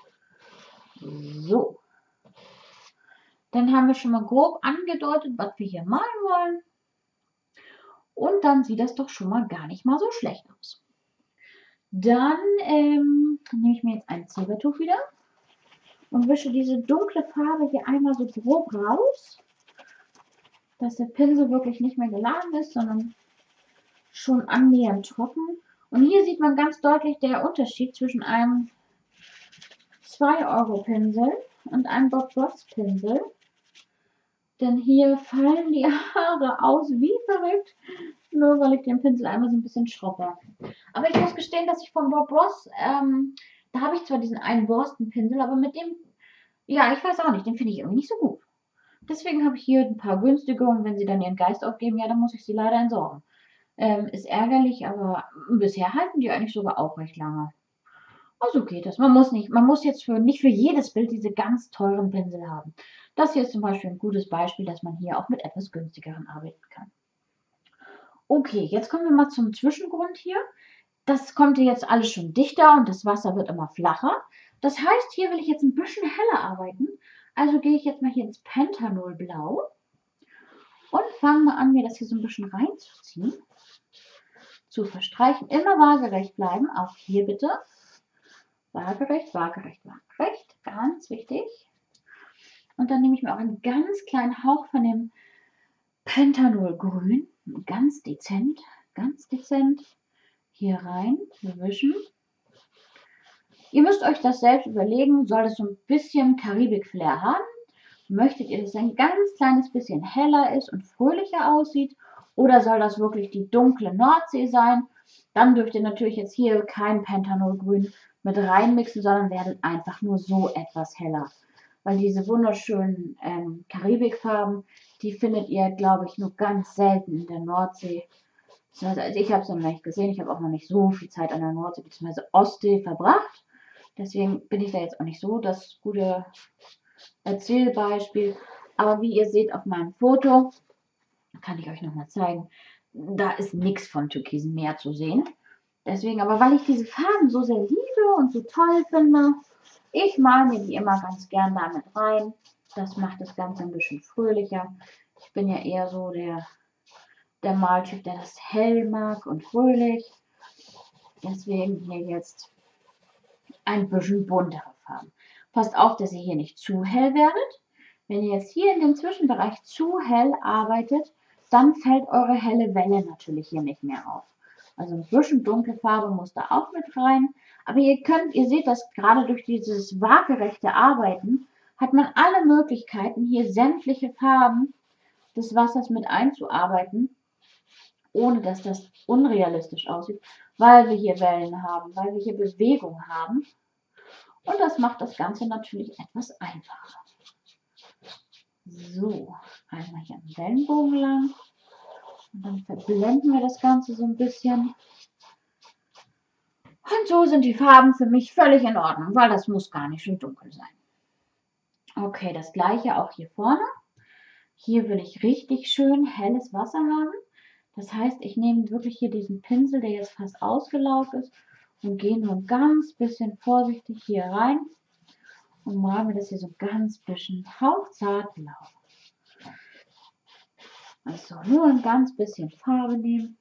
So. Dann haben wir schon mal grob angedeutet, was wir hier malen wollen. Und dann sieht das doch schon mal gar nicht mal so schlecht aus. Dann nehme ich mir jetzt ein Silbertuch wieder und wische diese dunkle Farbe hier einmal so grob raus, dass der Pinsel wirklich nicht mehr geladen ist, sondern schon annähernd trocken. Und hier sieht man ganz deutlich den Unterschied zwischen einem 2-Euro-Pinsel und einem Bob Ross Pinsel. Denn hier fallen die Haare aus wie verrückt, nur weil ich den Pinsel einmal so ein bisschen schraube. Aber ich muss gestehen, dass ich von Bob Ross, da habe ich zwar diesen einen Borstenpinsel, aber mit dem, ja, ich weiß auch nicht, den finde ich irgendwie nicht so gut. Deswegen habe ich hier ein paar günstige und wenn sie dann ihren Geist aufgeben, ja, dann muss ich sie leider entsorgen. Ist ärgerlich, aber bisher halten die eigentlich sogar auch recht lange. Also geht das. Man muss jetzt nicht für jedes Bild diese ganz teuren Pinsel haben. Das hier ist zum Beispiel ein gutes Beispiel, dass man hier auch mit etwas günstigeren arbeiten kann. Okay, jetzt kommen wir mal zum Zwischengrund hier. Das kommt jetzt alles schon dichter und das Wasser wird immer flacher. Das heißt, hier will ich jetzt ein bisschen heller arbeiten. Also gehe ich jetzt mal hier ins Pentanolblau und fange mal an, mir das hier so ein bisschen reinzuziehen. Zu verstreichen. Immer waagerecht bleiben. Auch hier bitte. Waagerecht, waagerecht, waagerecht. Ganz wichtig. Und dann nehme ich mir auch einen ganz kleinen Hauch von dem Pentanolgrün. Ganz dezent hier rein wischen. Ihr müsst euch das selbst überlegen, soll das so ein bisschen Karibik-Flair haben? Möchtet ihr, dass es ein ganz kleines bisschen heller ist und fröhlicher aussieht? Oder soll das wirklich die dunkle Nordsee sein? Dann dürft ihr natürlich jetzt hier kein Pentanolgrün mit reinmixen, sondern werdet einfach nur so etwas heller. Weil diese wunderschönen Karibikfarben, die findet ihr, glaube ich, nur ganz selten in der Nordsee. Also ich habe es noch nicht gesehen, ich habe auch noch nicht so viel Zeit an der Nordsee bzw. Ostsee verbracht. Deswegen bin ich da jetzt auch nicht so das gute Erzählbeispiel. Aber wie ihr seht auf meinem Foto, kann ich euch nochmal zeigen, da ist nichts von Türkisen Meer zu sehen. Deswegen, aber weil ich diese Farben so sehr liebe und so toll finde, ich male mir die immer ganz gern damit rein. Das macht das Ganze ein bisschen fröhlicher. Ich bin ja eher so der Maltyp, der das hell mag und fröhlich. Deswegen hier jetzt ein bisschen buntere Farben. Passt auf, dass ihr hier nicht zu hell werdet. Wenn ihr jetzt hier in dem Zwischenbereich zu hell arbeitet, dann fällt eure helle Welle natürlich hier nicht mehr auf. Also ein bisschen dunkle Farbe muss da auch mit rein. Aber ihr seht das gerade durch dieses waagerechte Arbeiten, hat man alle Möglichkeiten, hier sämtliche Farben des Wassers mit einzuarbeiten, ohne dass das unrealistisch aussieht, weil wir hier Wellen haben, weil wir hier Bewegung haben. Und das macht das Ganze natürlich etwas einfacher. So, einmal hier am Wellenbogen lang. Und dann verblenden wir das Ganze so ein bisschen. Und so sind die Farben für mich völlig in Ordnung, weil das muss gar nicht so dunkel sein. Okay, das gleiche auch hier vorne. Hier will ich richtig schön helles Wasser haben. Das heißt, ich nehme wirklich hier diesen Pinsel, der jetzt fast ausgelaugt ist, und gehe nur ein ganz bisschen vorsichtig hier rein und male mir das hier so ein ganz bisschen hauchzart blau. Also nur ein ganz bisschen Farbe nehmen.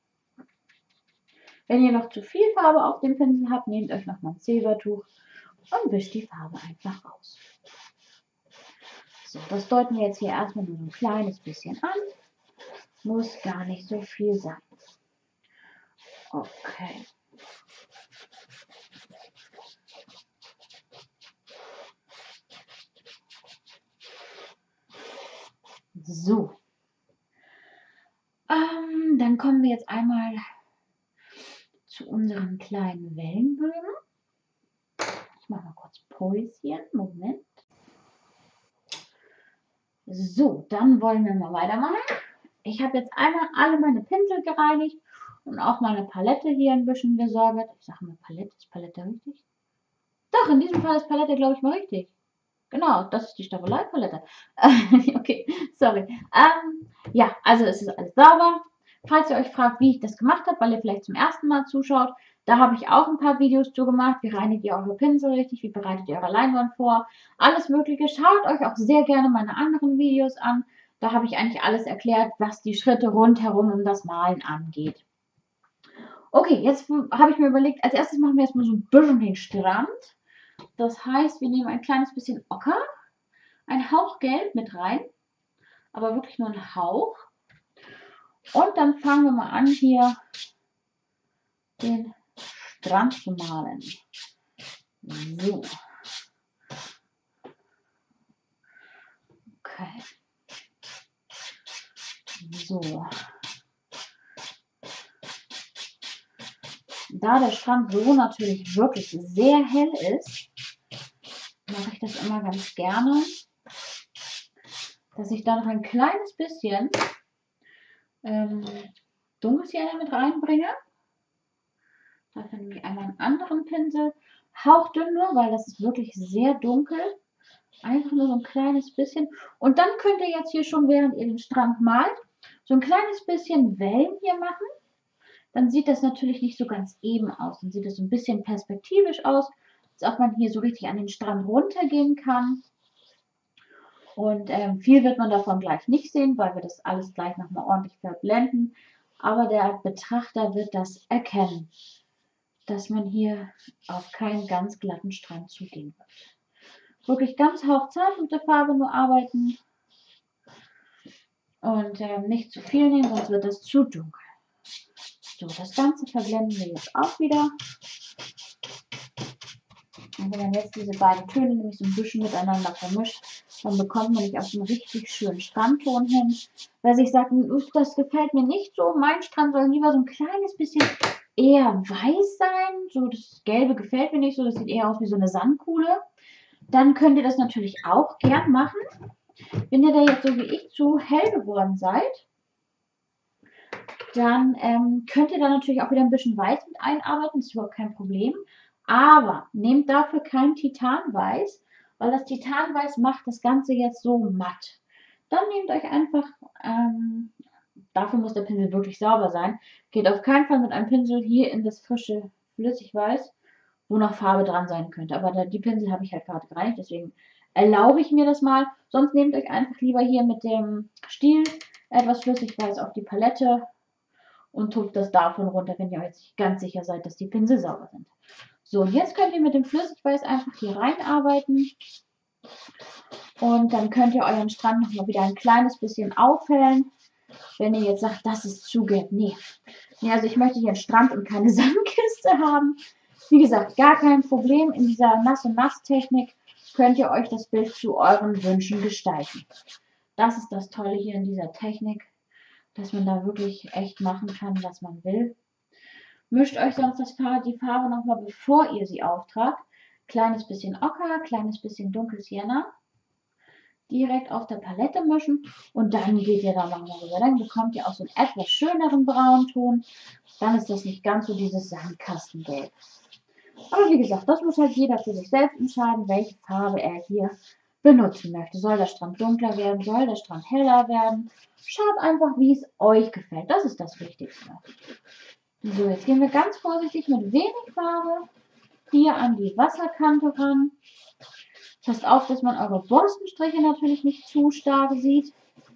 Wenn ihr noch zu viel Farbe auf dem Pinsel habt, nehmt euch nochmal ein Silbertuch und wischt die Farbe einfach aus. So, das deuten wir jetzt hier erstmal nur so ein kleines bisschen an. Muss gar nicht so viel sein. Okay. So. Dann kommen wir jetzt einmal zu unseren kleinen Wellenbögen. Ich mache mal kurz Päuschen. Moment. So, dann wollen wir mal weitermachen. Ich habe jetzt einmal alle meine Pinsel gereinigt und auch meine Palette hier ein bisschen gesäubert. Ich sage mal Palette, ist Palette richtig? Doch, in diesem Fall ist Palette, glaube ich, mal richtig. Genau, das ist die Staffelei-Palette. Okay, sorry. Ja, also es ist alles sauber. Falls ihr euch fragt, wie ich das gemacht habe, weil ihr vielleicht zum ersten Mal zuschaut, da habe ich auch ein paar Videos zu gemacht. Wie reinigt ihr eure Pinsel richtig? Wie bereitet ihr eure Leinwand vor? Alles Mögliche. Schaut euch auch sehr gerne meine anderen Videos an. Da habe ich eigentlich alles erklärt, was die Schritte rundherum um das Malen angeht. Okay, jetzt habe ich mir überlegt, als erstes machen wir erstmal so ein bisschen den Strand. Das heißt, wir nehmen ein kleines bisschen Ocker, ein Hauch Gelb mit rein, aber wirklich nur ein Hauch. Und dann fangen wir mal an, hier den Strand zu malen. So. Okay. So. Da der Strand so natürlich wirklich sehr hell ist, mache ich das immer ganz gerne, dass ich da noch ein kleines bisschen Dunkelsienna mit reinbringe. Dafür nehme ich einmal einen anderen Pinsel, hauchdünn nur, weil das ist wirklich sehr dunkel. Einfach nur so ein kleines bisschen. Und dann könnt ihr jetzt hier schon, während ihr den Strand malt, so ein kleines bisschen Wellen hier machen. Dann sieht das natürlich nicht so ganz eben aus. Dann sieht es so ein bisschen perspektivisch aus, als ob man hier so richtig an den Strand runtergehen kann. Und viel wird man davon gleich nicht sehen, weil wir das alles gleich nochmal ordentlich verblenden. Aber der Betrachter wird das erkennen, dass man hier auf keinen ganz glatten Strand zugehen wird. Wirklich ganz hauchzart mit der Farbe nur arbeiten und nicht zu viel nehmen, sonst wird das zu dunkel. So, das Ganze verblenden wir jetzt auch wieder. Und wenn man jetzt diese beiden Töne nämlich so ein bisschen miteinander vermischt, dann bekommt man nicht auch so einen richtig schönen Strandton hin. Wer sich sagt, das gefällt mir nicht so, mein Strand soll lieber so ein kleines bisschen eher weiß sein. So, das Gelbe gefällt mir nicht so, das sieht eher aus wie so eine Sandkuhle. Dann könnt ihr das natürlich auch gern machen. Wenn ihr da jetzt so wie ich zu hell geworden seid, dann könnt ihr da natürlich auch wieder ein bisschen Weiß mit einarbeiten, das ist überhaupt kein Problem. Aber nehmt dafür kein Titanweiß, weil das Titanweiß macht das Ganze jetzt so matt. Dann nehmt euch einfach, dafür muss der Pinsel wirklich sauber sein, geht auf keinen Fall mit einem Pinsel hier in das frische Flüssigweiß, wo noch Farbe dran sein könnte. Aber die Pinsel habe ich halt gerade gereinigt, deswegen erlaube ich mir das mal. Sonst nehmt euch einfach lieber hier mit dem Stiel etwas Flüssigweiß auf die Palette und tupft das davon runter, wenn ihr euch nicht ganz sicher seid, dass die Pinsel sauber sind. So, jetzt könnt ihr mit dem Flüssigweiß einfach hier reinarbeiten und dann könnt ihr euren Strand nochmal wieder ein kleines bisschen aufhellen. Wenn ihr jetzt sagt, das ist zu gelb, nee. Also ich möchte hier einen Strand und keine Sandkiste haben. Wie gesagt, gar kein Problem. In dieser Nass- und Nass-Technik könnt ihr euch das Bild zu euren Wünschen gestalten. Das ist das Tolle hier in dieser Technik, dass man da wirklich echt machen kann, was man will. Mischt euch sonst die Farbe nochmal, bevor ihr sie auftragt. Kleines bisschen Ocker, kleines bisschen dunkles Sienna. Direkt auf der Palette mischen und dann geht ihr da nochmal rüber. Dann bekommt ihr auch so einen etwas schöneren Braunton. Dann ist das nicht ganz so dieses Sandkastengelb. Aber wie gesagt, das muss halt jeder für sich selbst entscheiden, welche Farbe er hier benutzen möchte. Soll der Strand dunkler werden? Soll der Strand heller werden? Schaut einfach, wie es euch gefällt. Das ist das Wichtigste. So, jetzt gehen wir ganz vorsichtig mit wenig Farbe hier an die Wasserkante ran. Passt auf, dass man eure Borstenstriche natürlich nicht zu stark sieht.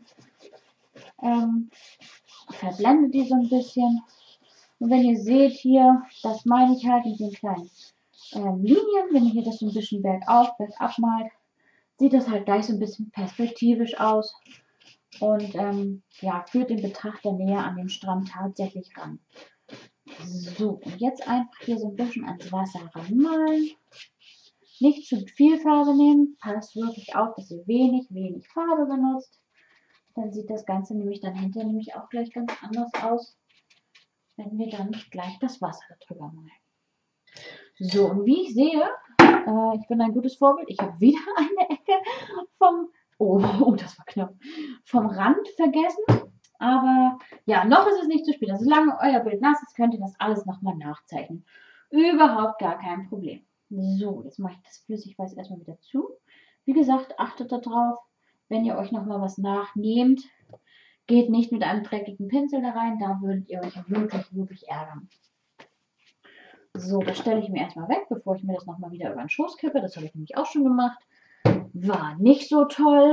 Verblendet die so ein bisschen. Und wenn ihr seht hier, das meine ich halt mit den kleinen Linien, wenn ihr hier das so ein bisschen bergauf, bergab malt, sieht das halt gleich so ein bisschen perspektivisch aus. Und ja, führt den Betrachter näher an den Strand tatsächlich ran. So, und jetzt einfach hier so ein bisschen ans Wasser ranmalen. Nicht zu viel Farbe nehmen, passt wirklich auf, dass ihr wenig Farbe benutzt. Dann sieht das Ganze nämlich dann hinterher nämlich auch gleich ganz anders aus, wenn wir dann gleich das Wasser drüber malen. So, und wie ich sehe, ich bin ein gutes Vorbild, ich habe wieder eine Ecke das war knapp, vom Rand vergessen. Aber ja, noch ist es nicht zu spät. Also solange euer Bild nass ist, könnt ihr das alles nochmal nachzeichnen. Überhaupt gar kein Problem. So, jetzt mache ich das Flüssigweiß erstmal wieder zu. Wie gesagt, achtet darauf, wenn ihr euch nochmal was nachnehmt, geht nicht mit einem dreckigen Pinsel da rein, da würdet ihr euch wirklich ärgern. So, das stelle ich mir erstmal weg, bevor ich mir das nochmal wieder über den Schoß kippe. Das habe ich nämlich auch schon gemacht. War nicht so toll.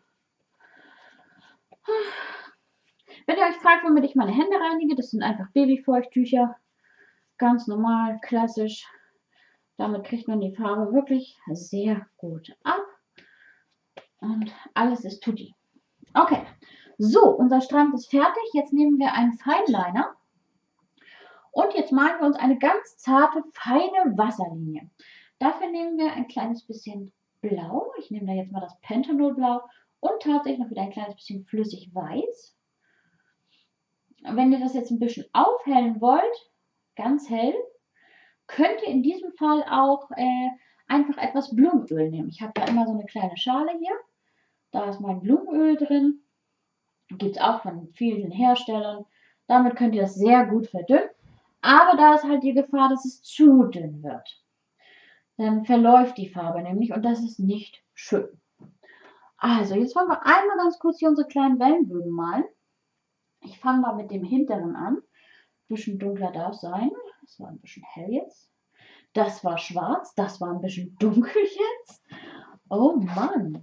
Wenn ihr euch fragt, womit ich meine Hände reinige, das sind einfach Babyfeuchttücher. Ganz normal, klassisch. Damit kriegt man die Farbe wirklich sehr gut ab. Und alles ist tutti. Okay, so, unser Strand ist fertig. Jetzt nehmen wir einen Feinliner. Und jetzt malen wir uns eine ganz zarte, feine Wasserlinie. Dafür nehmen wir ein kleines bisschen Blau. Ich nehme da jetzt mal das Pentanol-Blau und tatsächlich noch wieder ein kleines bisschen flüssig weiß. Wenn ihr das jetzt ein bisschen aufhellen wollt, ganz hell, könnt ihr in diesem Fall auch einfach etwas Blumenöl nehmen. Ich habe da immer so eine kleine Schale hier. Da ist mein Blumenöl drin. Gibt es auch von vielen Herstellern. Damit könnt ihr das sehr gut verdünnen. Aber da ist halt die Gefahr, dass es zu dünn wird. Dann verläuft die Farbe nämlich und das ist nicht schön. Also, jetzt wollen wir einmal ganz kurz hier unsere kleinen Wellenbögen malen. Ich fange mal mit dem hinteren an. Ein bisschen dunkler darf sein. Das war ein bisschen hell jetzt. Das war schwarz. Das war ein bisschen dunkel jetzt. Oh Mann.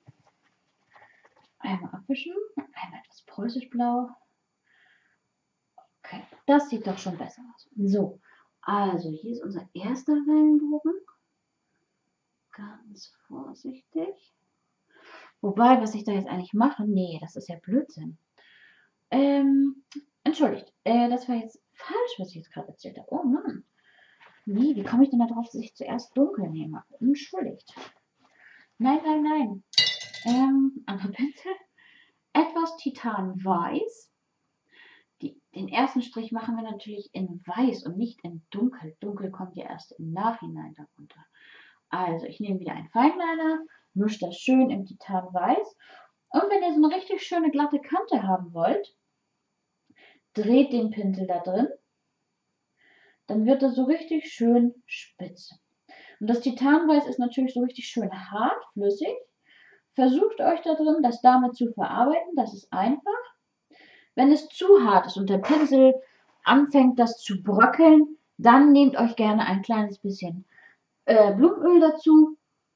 Einmal abwischen. Einmal etwas preußisch blau. Okay, das sieht doch schon besser aus. So, also hier ist unser erster Wellenbogen. Ganz vorsichtig. Wobei, was ich da jetzt eigentlich mache, nee, das ist ja Blödsinn. Entschuldigt, das war jetzt falsch, was ich jetzt gerade erzählt habe. Oh Mann. Wie komme ich denn darauf, dass ich zuerst dunkel nehme? Entschuldigt. Nein, nein, nein. Andere Pinsel. Etwas Titanweiß. Den ersten Strich machen wir natürlich in weiß und nicht in dunkel. Dunkel kommt ja erst im Nachhinein darunter. Also ich nehme wieder einen Feinliner, mische das schön im Titanweiß. Und wenn ihr so eine richtig schöne glatte Kante haben wollt, dreht den Pinsel da drin. Dann wird er so richtig schön spitz. Und das Titanweiß ist natürlich so richtig schön hart, flüssig. Versucht euch da drin, das damit zu verarbeiten. Das ist einfach. Wenn es zu hart ist und der Pinsel anfängt, das zu bröckeln, dann nehmt euch gerne ein kleines bisschen Blumenöl dazu.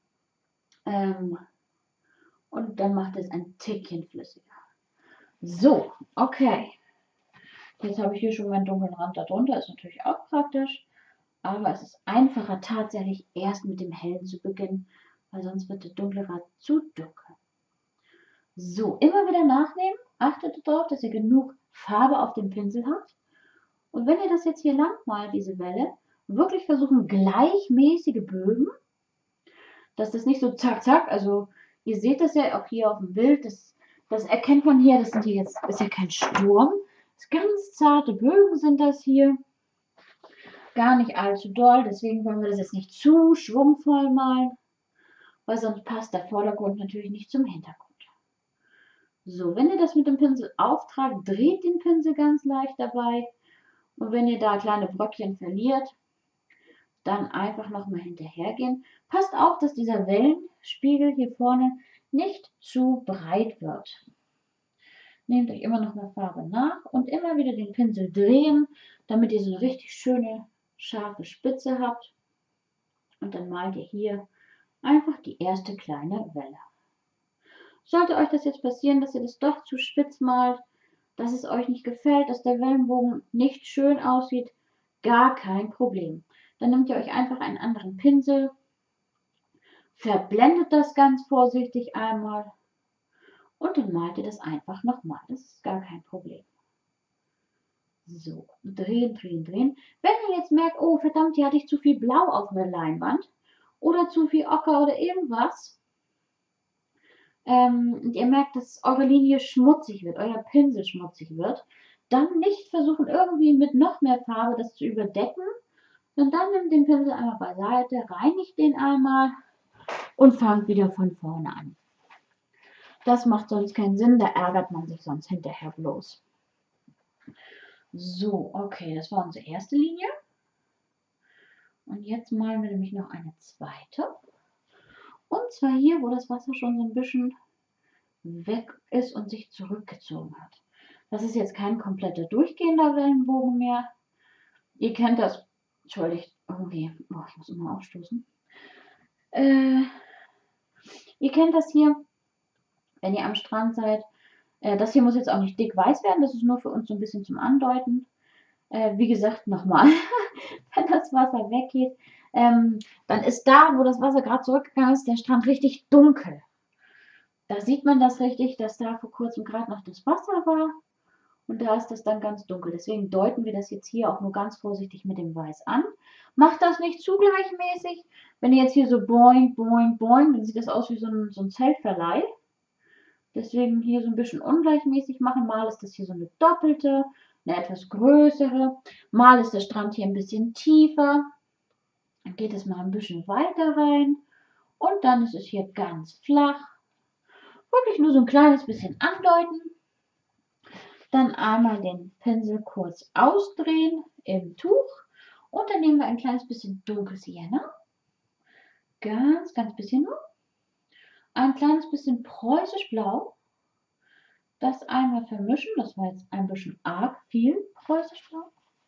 Und dann macht es ein Tickchen flüssiger. So, okay. Jetzt habe ich hier schon meinen dunklen Rand darunter. Ist natürlich auch praktisch. Aber es ist einfacher, tatsächlich erst mit dem hellen zu beginnen, weil sonst wird der dunkle Rand zu dunkel. So, immer wieder nachnehmen. Achtet darauf, dass ihr genug Farbe auf dem Pinsel habt. Und wenn ihr das jetzt hier lang malt, diese Welle, wirklich versuchen, gleichmäßige Bögen, dass das nicht so zack, zack, also ihr seht das ja auch hier auf dem Bild, das erkennt man hier, das sind hier jetzt, ist ja kein Sturm, das ganz zarte Bögen sind das hier, gar nicht allzu doll, deswegen wollen wir das jetzt nicht zu schwungvoll malen, weil sonst passt der Vordergrund natürlich nicht zum Hintergrund. So, wenn ihr das mit dem Pinsel auftragt, dreht den Pinsel ganz leicht dabei. Und wenn ihr da kleine Bröckchen verliert, dann einfach nochmal hinterhergehen. Passt auf, dass dieser Wellenspiegel hier vorne nicht zu breit wird. Nehmt euch immer noch mal Farbe nach und immer wieder den Pinsel drehen, damit ihr so eine richtig schöne, scharfe Spitze habt. Und dann malt ihr hier einfach die erste kleine Welle. Sollte euch das jetzt passieren, dass ihr das doch zu spitz malt, dass es euch nicht gefällt, dass der Wellenbogen nicht schön aussieht, gar kein Problem. Dann nehmt ihr euch einfach einen anderen Pinsel, verblendet das ganz vorsichtig einmal und dann malt ihr das einfach nochmal. Das ist gar kein Problem. So, drehen, drehen, drehen. Wenn ihr jetzt merkt, oh verdammt, hier hatte ich zu viel Blau auf der Leinwand oder zu viel Ocker oder irgendwas, und ihr merkt, dass eure Linie schmutzig wird, euer Pinsel schmutzig wird, dann nicht versuchen, irgendwie mit noch mehr Farbe das zu überdecken, und dann nehmt den Pinsel einmal beiseite, reinigt den einmal und fangt wieder von vorne an. Das macht sonst keinen Sinn, da ärgert man sich sonst hinterher bloß. So, okay, das war unsere erste Linie. Und jetzt malen wir nämlich noch eine zweite. Und zwar hier, wo das Wasser schon so ein bisschen weg ist und sich zurückgezogen hat. Das ist jetzt kein kompletter durchgehender Wellenbogen mehr. Ihr kennt das. Entschuldigt, irgendwie. Oh, ich muss immer aufstoßen. Ihr kennt das hier, wenn ihr am Strand seid. Das hier muss jetzt auch nicht dick weiß werden. Das ist nur für uns so ein bisschen zum Andeuten. Wie gesagt, nochmal, wenn das Wasser weggeht, dann ist da, wo das Wasser gerade zurückgegangen ist, der Strand richtig dunkel. Da sieht man das richtig, dass da vor kurzem gerade noch das Wasser war und da ist das dann ganz dunkel. Deswegen deuten wir das jetzt hier auch nur ganz vorsichtig mit dem Weiß an. Macht das nicht zu gleichmäßig. Wenn ihr jetzt hier so boing, boing, boing, dann sieht das aus wie so ein Zeltverleih. Deswegen hier so ein bisschen ungleichmäßig machen. Mal ist das hier so eine doppelte, eine etwas größere. Mal ist der Strand hier ein bisschen tiefer. Dann geht es mal ein bisschen weiter rein. Und dann ist es hier ganz flach. Wirklich nur so ein kleines bisschen andeuten. Dann einmal den Pinsel kurz ausdrehen im Tuch. Und dann nehmen wir ein kleines bisschen dunkles Sienna. Ganz, ganz bisschen nur. Ein kleines bisschen preußisch blau. Das einmal vermischen. Das war jetzt ein bisschen arg viel preußisch blau.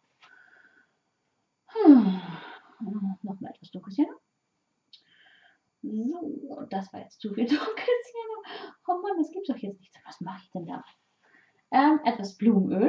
Nochmal etwas dunkles Sienna. So, das war jetzt zu viel dunkles Sienna. Oh Mann, das gibt's doch jetzt nicht. Was mache ich denn da? Etwas Blumenöl.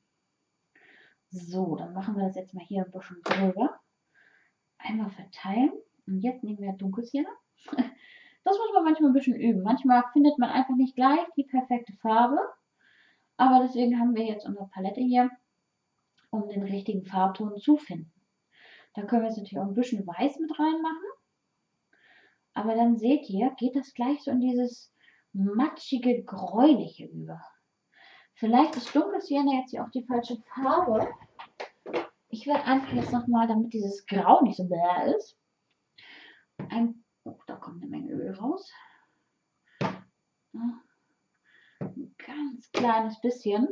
So, dann machen wir das jetzt mal hier ein bisschen gröber. Einmal verteilen. Und jetzt nehmen wir dunkles Sienna. Das muss man manchmal ein bisschen üben. Manchmal findet man einfach nicht gleich die perfekte Farbe. Aber deswegen haben wir jetzt unsere Palette hier, um den richtigen Farbton zu finden. Da können wir jetzt natürlich auch ein bisschen Weiß mit reinmachen. Aber dann seht ihr, geht das gleich so in dieses matschige, gräuliche über. Vielleicht ist Dunkelsienna jetzt hier auch die falsche Farbe. Ich werde einfach jetzt nochmal, damit dieses Grau nicht so bläh ist, oh, da kommt eine Menge Öl raus. Ein ganz kleines bisschen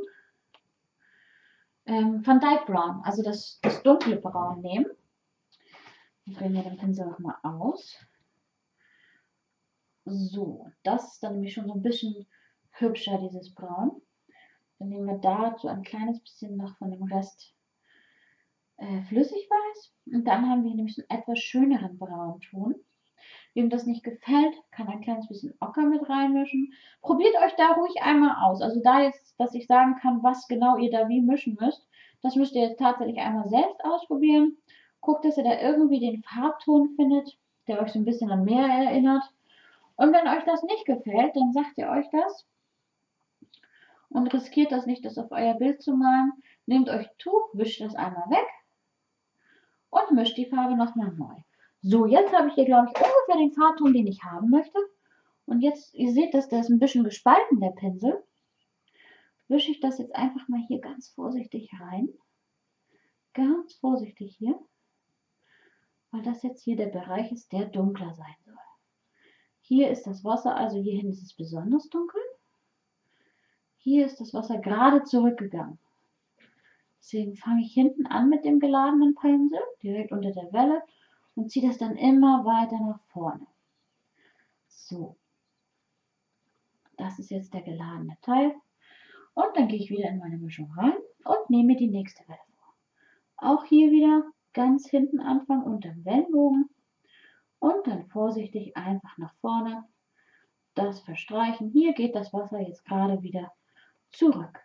Van Dyke Brown, also das dunkle Braun nehmen. Und drehen wir den Pinsel nochmal aus. So, das ist dann nämlich schon so ein bisschen hübscher, dieses Braun. Dann nehmen wir dazu ein kleines bisschen noch von dem Rest Flüssigweiß. Und dann haben wir nämlich einen etwas schöneren Braunton. Wem das nicht gefällt, kann ein kleines bisschen Ocker mit reinmischen. Probiert euch da ruhig einmal aus. Also da jetzt, dass ich sagen kann, was genau ihr da wie mischen müsst, das müsst ihr jetzt tatsächlich einmal selbst ausprobieren. Guckt, dass ihr da irgendwie den Farbton findet, der euch so ein bisschen an Meer erinnert. Und wenn euch das nicht gefällt, dann sagt ihr euch das und riskiert das nicht, das auf euer Bild zu malen. Nehmt euch Tuch, wischt das einmal weg und mischt die Farbe nochmal neu. So, jetzt habe ich hier, glaube ich, ungefähr den Farbton, den ich haben möchte. Und jetzt, ihr seht, dass der ist ein bisschen gespalten, der Pinsel. Wische ich das jetzt einfach mal hier ganz vorsichtig rein. Ganz vorsichtig hier. Weil das jetzt hier der Bereich ist, der dunkler sein soll. Hier ist das Wasser, also hier hinten ist es besonders dunkel. Hier ist das Wasser gerade zurückgegangen. Deswegen fange ich hinten an mit dem geladenen Pinsel, direkt unter der Welle, und ziehe das dann immer weiter nach vorne. So. Das ist jetzt der geladene Teil. Und dann gehe ich wieder in meine Mischung rein und nehme die nächste Welle vor. Auch hier wieder ganz hinten anfangen unter dem Wellenbogen und dann vorsichtig einfach nach vorne das verstreichen. Hier geht das Wasser jetzt gerade wieder zurück.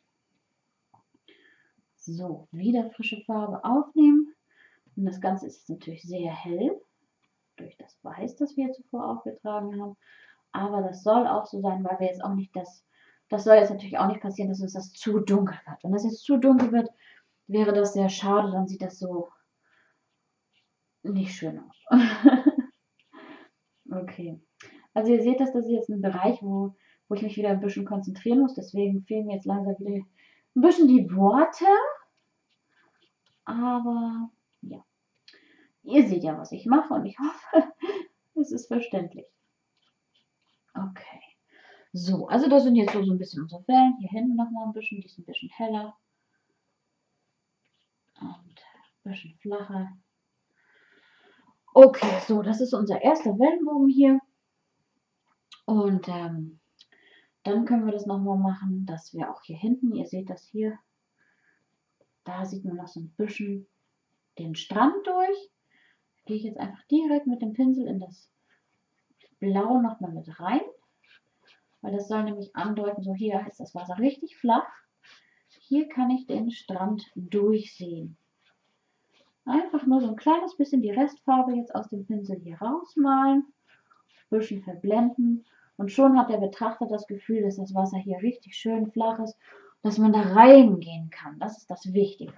So, wieder frische Farbe aufnehmen. Und das Ganze ist jetzt natürlich sehr hell durch das Weiß, das wir zuvor aufgetragen haben. Aber das soll auch so sein, weil wir jetzt auch nicht das soll jetzt natürlich auch nicht passieren, dass uns das zu dunkel wird. Wenn das jetzt zu dunkel wird, wäre das sehr schade, dann sieht das so nicht schön aus. Okay. Also ihr seht, das ist jetzt ein Bereich, wo ich mich wieder ein bisschen konzentrieren muss. Deswegen fehlen mir jetzt langsam wieder ein bisschen die Worte. Aber ja, ihr seht ja, was ich mache und ich hoffe, es ist verständlich. Okay. So, also das sind jetzt so ein bisschen unsere Wellen. Hier hinten nochmal ein bisschen, die ist ein bisschen heller. Und ein bisschen flacher. Okay, so, das ist unser erster Wellenbogen hier. Und dann können wir das nochmal machen, dass wir auch hier hinten, ihr seht das hier, da sieht man noch so ein bisschen den Strand durch. Da gehe ich jetzt einfach direkt mit dem Pinsel in das Blau nochmal mit rein. Weil das soll nämlich andeuten, so hier ist das Wasser richtig flach. Hier kann ich den Strand durchsehen. Einfach nur so ein kleines bisschen die Restfarbe jetzt aus dem Pinsel hier rausmalen. Ein bisschen verblenden. Und schon hat der Betrachter das Gefühl, dass das Wasser hier richtig schön flach ist. Dass man da reingehen kann. Das ist das Wichtige.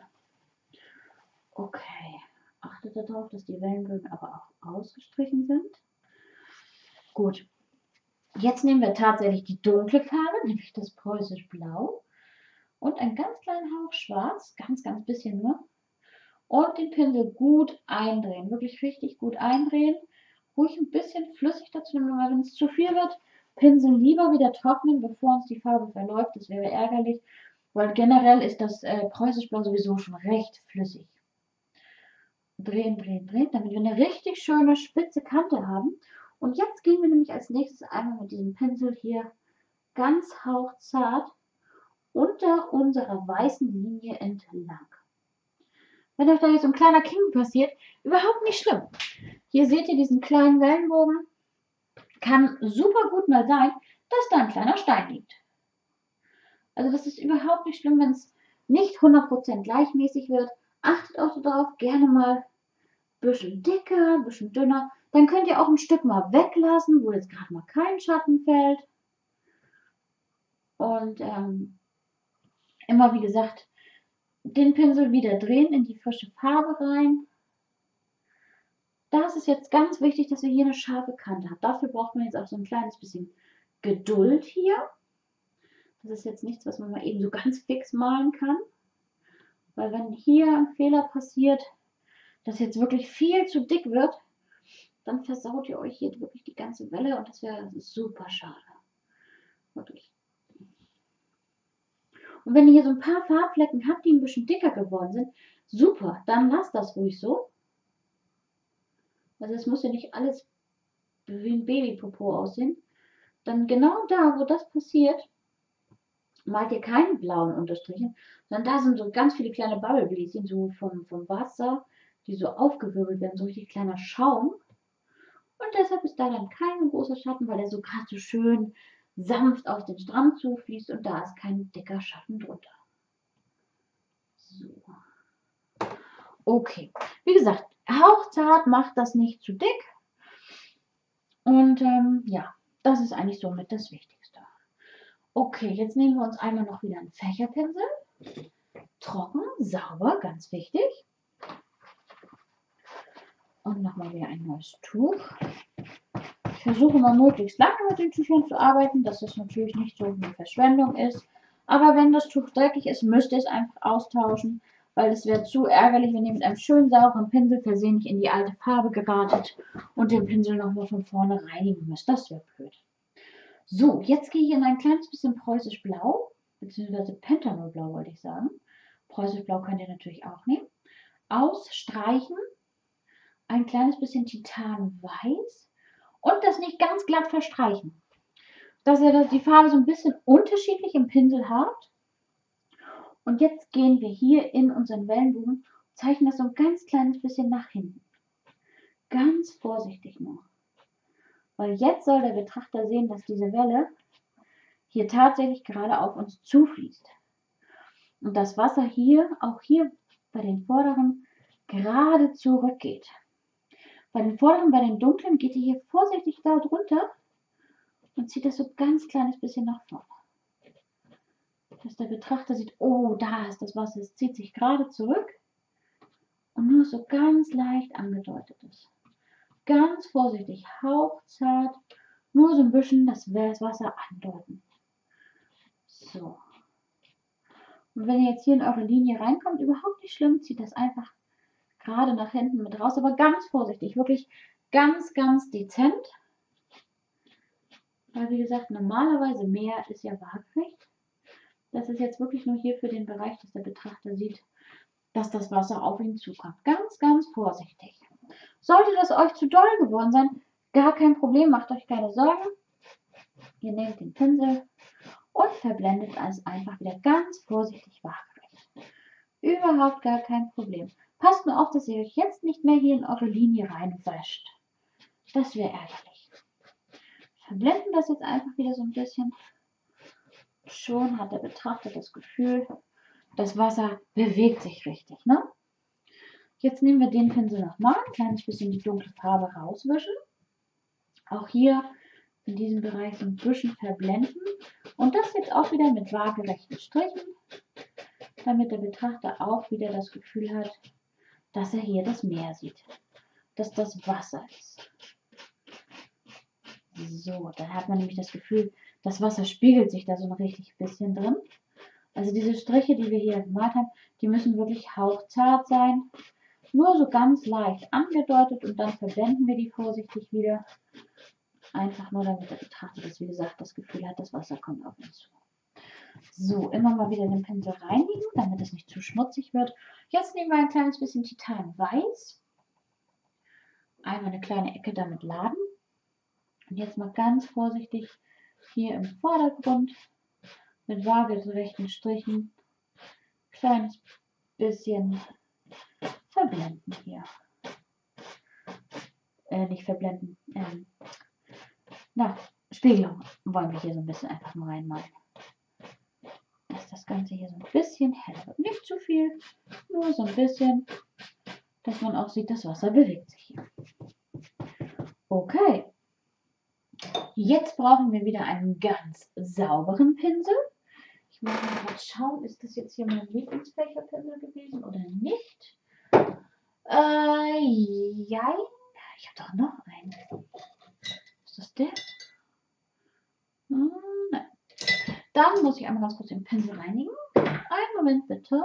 Okay. Achtet darauf, dass die Wellenbögen aber auch ausgestrichen sind. Gut. Jetzt nehmen wir tatsächlich die dunkle Farbe, nämlich das preußisch Blau. Und einen ganz kleinen Hauch Schwarz, ganz, ganz bisschen nur. Und den Pinsel gut eindrehen, wirklich richtig gut eindrehen. Ruhig ein bisschen flüssig dazu nehmen, weil wenn es zu viel wird, Pinsel lieber wieder trocknen, bevor uns die Farbe verläuft. Das wäre ärgerlich, weil generell ist das preußisch Blau sowieso schon recht flüssig. Drehen, drehen, drehen, damit wir eine richtig schöne spitze Kante haben. Und jetzt gehen wir nämlich als nächstes einmal mit diesem Pinsel hier ganz hauchzart unter unserer weißen Linie entlang. Wenn euch da jetzt so ein kleiner King passiert, überhaupt nicht schlimm. Hier seht ihr diesen kleinen Wellenbogen. Kann super gut mal sein, dass da ein kleiner Stein liegt. Also das ist überhaupt nicht schlimm, wenn es nicht 100% gleichmäßig wird. Achtet auch darauf, gerne mal ein bisschen dicker, ein bisschen dünner. Dann könnt ihr auch ein Stück mal weglassen, wo jetzt gerade mal kein Schatten fällt. Und immer wie gesagt, den Pinsel wieder drehen in die frische Farbe rein. Da ist es jetzt ganz wichtig, dass ihr hier eine scharfe Kante habt. Dafür braucht man jetzt auch so ein kleines bisschen Geduld hier. Das ist jetzt nichts, was man mal eben so ganz fix malen kann. Weil wenn hier ein Fehler passiert, dass jetzt wirklich viel zu dick wird, dann versaut ihr euch hier wirklich die ganze Welle und das wäre super schade. Wirklich. Und wenn ihr hier so ein paar Farbflecken habt, die ein bisschen dicker geworden sind, super, dann lasst das ruhig so. Also es muss ja nicht alles wie ein Babypopo aussehen. Dann genau da, wo das passiert, malt ihr keine blauen Unterstriche, sondern da sind so ganz viele kleine Bubblebläschen, so vom Wasser, die so aufgewirbelt werden, so richtig kleiner Schaum. Und deshalb ist da dann kein großer Schatten, weil der so gerade so schön sanft auf den Strand zufließt und da ist kein dicker Schatten drunter. So. Okay. Wie gesagt, hauchzart, macht das nicht zu dick. Und ja, das ist eigentlich somit das Wichtigste. Okay, jetzt nehmen wir uns einmal noch wieder einen Fächerpinsel. Trocken, sauber, ganz wichtig. Und nochmal wieder ein neues Tuch. Ich versuche mal möglichst lange mit den Tüchern zu arbeiten, dass das natürlich nicht so eine Verschwendung ist. Aber wenn das Tuch dreckig ist, müsst ihr es einfach austauschen, weil es wäre zu ärgerlich, wenn ihr mit einem schön sauberen Pinsel versehentlich in die alte Farbe geratet und den Pinsel nochmal von vorne reinigen müsst. Das wäre blöd. So, jetzt gehe ich in ein kleines bisschen preußisch Blau, beziehungsweise Pentanolblau wollte ich sagen. Preußisch Blau könnt ihr natürlich auch nehmen. Ausstreichen, ein kleines bisschen Titanweiß und das nicht ganz glatt verstreichen. Dass ihr die Farbe so ein bisschen unterschiedlich im Pinsel habt. Und jetzt gehen wir hier in unseren Wellenbogen und zeichnen das so ein ganz kleines bisschen nach hinten. Ganz vorsichtig nur. Weil jetzt soll der Betrachter sehen, dass diese Welle hier tatsächlich gerade auf uns zufließt. Und das Wasser hier, auch hier bei den vorderen, gerade zurückgeht. Bei den vorderen, bei den dunklen, geht ihr hier vorsichtig da drunter und zieht das so ganz kleines bisschen nach vorne. Dass der Betrachter sieht, oh, da ist das Wasser, es zieht sich gerade zurück und nur so ganz leicht angedeutet ist. Ganz vorsichtig, hauchzart, nur so ein bisschen das Wasser andeuten. So. Und wenn ihr jetzt hier in eure Linie reinkommt, überhaupt nicht schlimm, zieht das einfach gerade nach hinten mit raus, aber ganz vorsichtig, wirklich ganz, ganz dezent. Weil wie gesagt, normalerweise Meer ist ja waagerecht. Das ist jetzt wirklich nur hier für den Bereich, dass der Betrachter sieht, dass das Wasser auf ihn zukommt. Ganz, ganz vorsichtig. Sollte das euch zu doll geworden sein, gar kein Problem, macht euch keine Sorgen. Ihr nehmt den Pinsel und verblendet es einfach wieder ganz vorsichtig waagerecht. Überhaupt gar kein Problem. Passt nur auf, dass ihr euch jetzt nicht mehr hier in eure Linie reinwäscht. Das wäre ärgerlich. Verblenden das jetzt einfach wieder so ein bisschen. Schon hat der Betrachter das Gefühl, das Wasser bewegt sich richtig, ne? Jetzt nehmen wir den Pinsel nochmal, ein kleines bisschen die dunkle Farbe rauswischen. Auch hier in diesem Bereich so ein bisschen verblenden. Und das jetzt auch wieder mit waagerechten Strichen, damit der Betrachter auch wieder das Gefühl hat, dass er hier das Meer sieht, dass das Wasser ist. So, dann hat man nämlich das Gefühl, das Wasser spiegelt sich da so ein richtig bisschen drin. Also diese Striche, die wir hier gemalt haben, die müssen wirklich hauchzart sein. Nur so ganz leicht angedeutet und dann verwenden wir die vorsichtig wieder. Einfach nur, damit der Betrachter das, wie gesagt, das Gefühl hat, das Wasser kommt auf ihn zu. So, immer mal wieder den Pinsel reinigen, damit es nicht zu schmutzig wird. Jetzt nehmen wir ein kleines bisschen Titanweiß. Einmal eine kleine Ecke damit laden. Und jetzt mal ganz vorsichtig hier im Vordergrund mit waagerechten Strichen kleines bisschen verblenden hier. Nicht verblenden. Spiegelung wollen wir hier so ein bisschen einfach nur reinmalen. Dass das Ganze hier so ein bisschen heller wird. Nicht zu viel, nur so ein bisschen, dass man auch sieht, das Wasser bewegt sich hier. Okay. Jetzt brauchen wir wieder einen ganz sauberen Pinsel. Ich muss mal gerade schauen, ist das jetzt hier mein Lieblingsfächerpinsel gewesen oder nicht? Jein. ich habe doch noch einen. Ist das der? Nein. Dann muss ich einmal ganz kurz den Pinsel reinigen. Einen Moment bitte.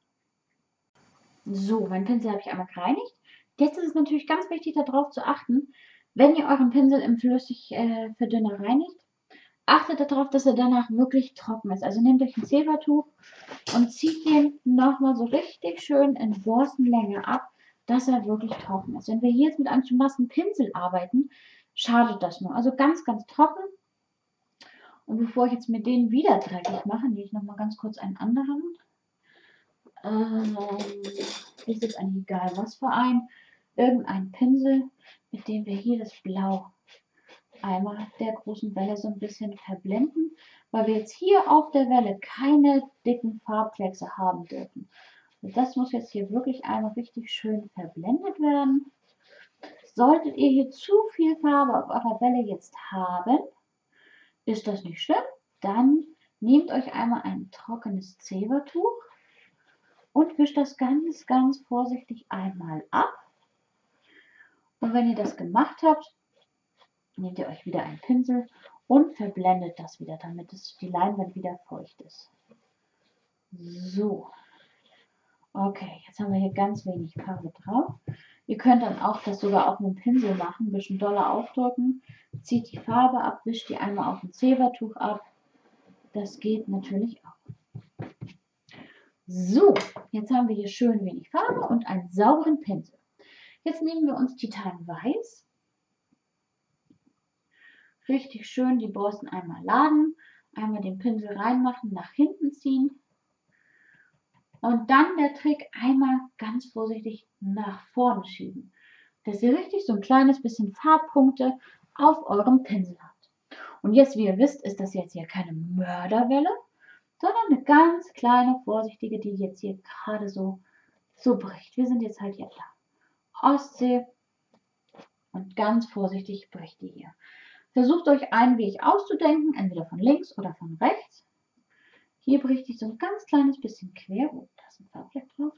So, meinen Pinsel habe ich einmal gereinigt. Jetzt ist es natürlich ganz wichtig, darauf zu achten, wenn ihr euren Pinsel im Flüssigverdünner reinigt, achtet darauf, dass er danach wirklich trocken ist. Also nehmt euch ein Zebertuch und zieht den nochmal so richtig schön in Borstenlänge ab, dass er wirklich trocken ist. Wenn wir hier jetzt mit einem zu nassen Pinsel arbeiten, schadet das nur. Also ganz, ganz trocken. Und bevor ich jetzt mit denen wieder dreckig mache, nehme ich nochmal ganz kurz einen anderen. Ist jetzt eigentlich egal, was für ein. Irgendein Pinsel, mit dem wir hier das Blau einmal der großen Welle so ein bisschen verblenden, weil wir jetzt hier auf der Welle keine dicken Farbkleckse haben dürfen. Und das muss jetzt hier wirklich einmal richtig schön verblendet werden. Solltet ihr hier zu viel Farbe auf eurer Welle jetzt haben, ist das nicht schlimm. Dann nehmt euch einmal ein trockenes Zebertuch und wischt das ganz, ganz vorsichtig einmal ab. Und wenn ihr das gemacht habt, nehmt ihr euch wieder einen Pinsel und verblendet das wieder, damit die Leinwand wieder feucht ist. So. Okay, jetzt haben wir hier ganz wenig Farbe drauf. Ihr könnt dann auch das sogar auf einem Pinsel machen, ein bisschen doller aufdrücken, zieht die Farbe ab, wischt die einmal auf dem Zebertuch ab. Das geht natürlich auch. So, jetzt haben wir hier schön wenig Farbe und einen sauberen Pinsel. Jetzt nehmen wir uns Titan Weiß. Richtig schön die Borsten einmal laden, einmal den Pinsel reinmachen, nach hinten ziehen. Und dann der Trick, einmal ganz vorsichtig nach vorne schieben, dass ihr richtig so ein kleines bisschen Farbpunkte auf eurem Pinsel habt. Und jetzt, wie ihr wisst, ist das jetzt hier keine Mörderwelle, sondern eine ganz kleine, vorsichtige, die jetzt hier gerade so bricht. Wir sind jetzt halt hier da. Ostsee und ganz vorsichtig bricht die hier. Versucht euch einen Weg auszudenken, entweder von links oder von rechts. Hier bricht die so ein ganz kleines bisschen quer. Oh, da ist ein Farbfleck drauf.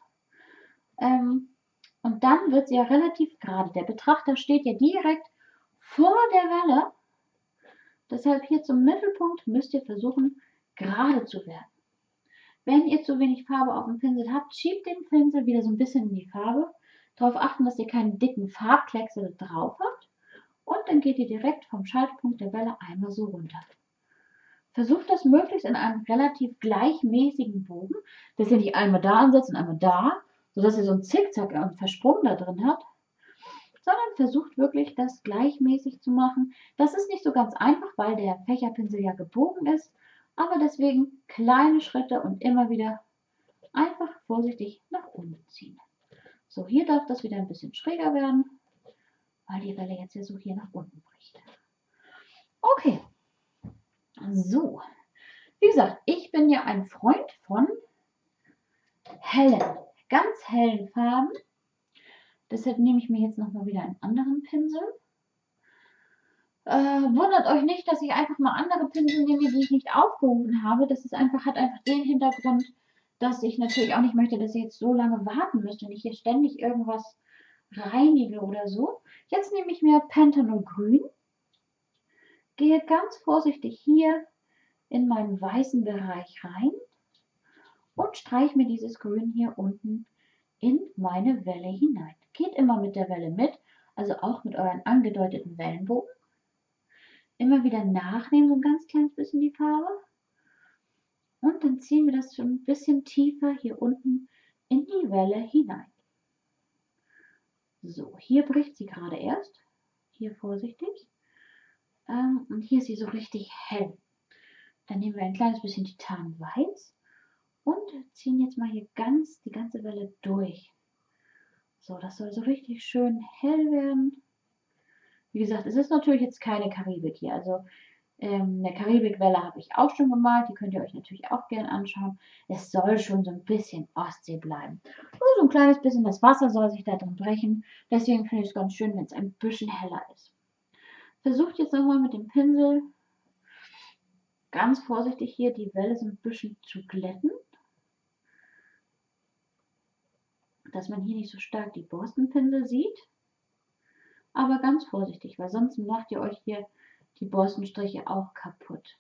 Und dann wird sie ja relativ gerade. Der Betrachter steht ja direkt vor der Welle. Deshalb hier zum Mittelpunkt müsst ihr versuchen, gerade zu werden. Wenn ihr zu wenig Farbe auf dem Pinsel habt, schiebt den Pinsel wieder so ein bisschen in die Farbe. Darauf achten, dass ihr keine dicken Farbkleckse drauf habt. Und dann geht ihr direkt vom Schaltpunkt der Welle einmal so runter. Versucht das möglichst in einem relativ gleichmäßigen Bogen, dass ihr nicht einmal da ansetzt und einmal da, sodass ihr so einen Zickzack und Versprung da drin habt, sondern versucht wirklich das gleichmäßig zu machen. Das ist nicht so ganz einfach, weil der Fächerpinsel ja gebogen ist, aber deswegen kleine Schritte und immer wieder einfach vorsichtig nach unten ziehen. So, hier darf das wieder ein bisschen schräger werden, weil die Welle jetzt ja so hier nach unten bricht. Okay, so. Wie gesagt, ich bin ja ein Freund von hellen, ganz hellen Farben. Deshalb nehme ich mir jetzt nochmal wieder einen anderen Pinsel. Wundert euch nicht, dass ich einfach mal andere Pinsel nehme, die ich nicht aufgerufen habe. Das ist einfach, hat einfach den Hintergrund, dass ich natürlich auch nicht möchte, dass ihr jetzt so lange warten müsst und ich hier ständig irgendwas reinige oder so. Jetzt nehme ich mir Panthenol Grün, gehe ganz vorsichtig hier in meinen weißen Bereich rein und streiche mir dieses Grün hier unten in meine Welle hinein. Geht immer mit der Welle mit, also auch mit euren angedeuteten Wellenbogen. Immer wieder nachnehmen, so ein ganz kleines bisschen die Farbe. Und dann ziehen wir das schon ein bisschen tiefer hier unten in die Welle hinein. So, hier bricht sie gerade erst. Hier vorsichtig. Und hier ist sie so richtig hell. Dann nehmen wir ein kleines bisschen Titanweiß und ziehen jetzt mal hier die ganze Welle durch. So, das soll so richtig schön hell werden. Wie gesagt, es ist natürlich jetzt keine Karibik hier. Also eine Karibikwelle habe ich auch schon gemalt. Die könnt ihr euch natürlich auch gerne anschauen. Es soll schon so ein bisschen Ostsee bleiben. Nur so ein kleines bisschen, das Wasser soll sich da drin brechen. Deswegen finde ich es ganz schön, wenn es ein bisschen heller ist. Versucht jetzt nochmal mit dem Pinsel ganz vorsichtig hier die Welle so ein bisschen zu glätten. Dass man hier nicht so stark die Borstenpinsel sieht. aber ganz vorsichtig, weil sonst macht ihr euch hier die Borstenstriche auch kaputt.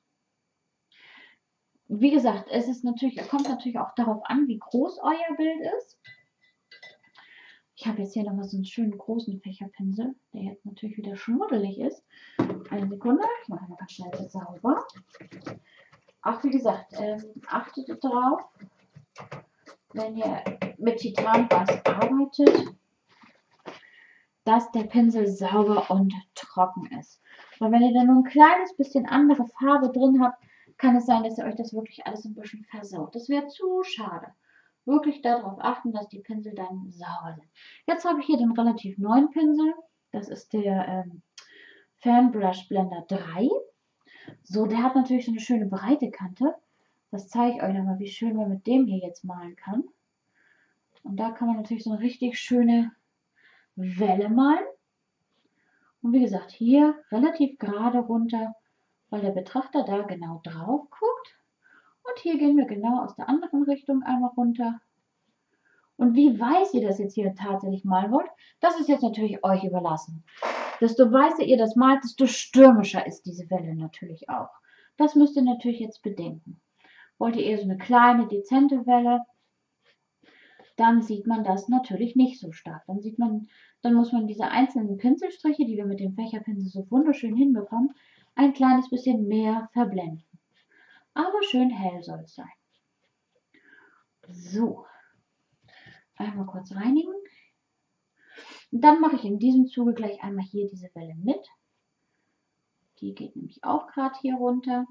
Wie gesagt, es kommt natürlich auch darauf an, wie groß euer Bild ist. Ich habe jetzt hier nochmal so einen schönen großen Fächerpinsel, der jetzt natürlich wieder schmuddelig ist. Eine Sekunde, ich mache mal ganz schnell das sauber. Auch wie gesagt, achtet darauf, wenn ihr mit Titanwachs arbeitet, dass der Pinsel sauber und trocken ist. Weil wenn ihr dann nur ein kleines bisschen andere Farbe drin habt, kann es sein, dass ihr euch das wirklich alles ein bisschen versaut. Das wäre zu schade. Wirklich darauf achten, dass die Pinsel dann sauber sind. Jetzt habe ich hier den relativ neuen Pinsel. Das ist der Fanbrush Blender 3. So, der hat natürlich so eine schöne breite Kante. Das zeige ich euch nochmal, wie schön man mit dem hier jetzt malen kann. Und da kann man natürlich so eine richtig schöne Welle malen. Und wie gesagt, hier relativ gerade runter, weil der Betrachter da genau drauf guckt. Und hier gehen wir genau aus der anderen Richtung einmal runter. Und wie weiß ihr das jetzt hier tatsächlich malen wollt, das ist jetzt natürlich euch überlassen. Desto weißer ihr das malt, desto stürmischer ist diese Welle natürlich auch. Das müsst ihr natürlich jetzt bedenken. Wollt ihr eher so eine kleine, dezente Welle, dann sieht man das natürlich nicht so stark. Dann muss man diese einzelnen Pinselstriche, die wir mit dem Fächerpinsel so wunderschön hinbekommen, ein kleines bisschen mehr verblenden. Aber schön hell soll es sein. So, einmal kurz reinigen. Und dann mache ich in diesem Zuge gleich einmal hier diese Welle mit. Die geht nämlich auch gerade hier runter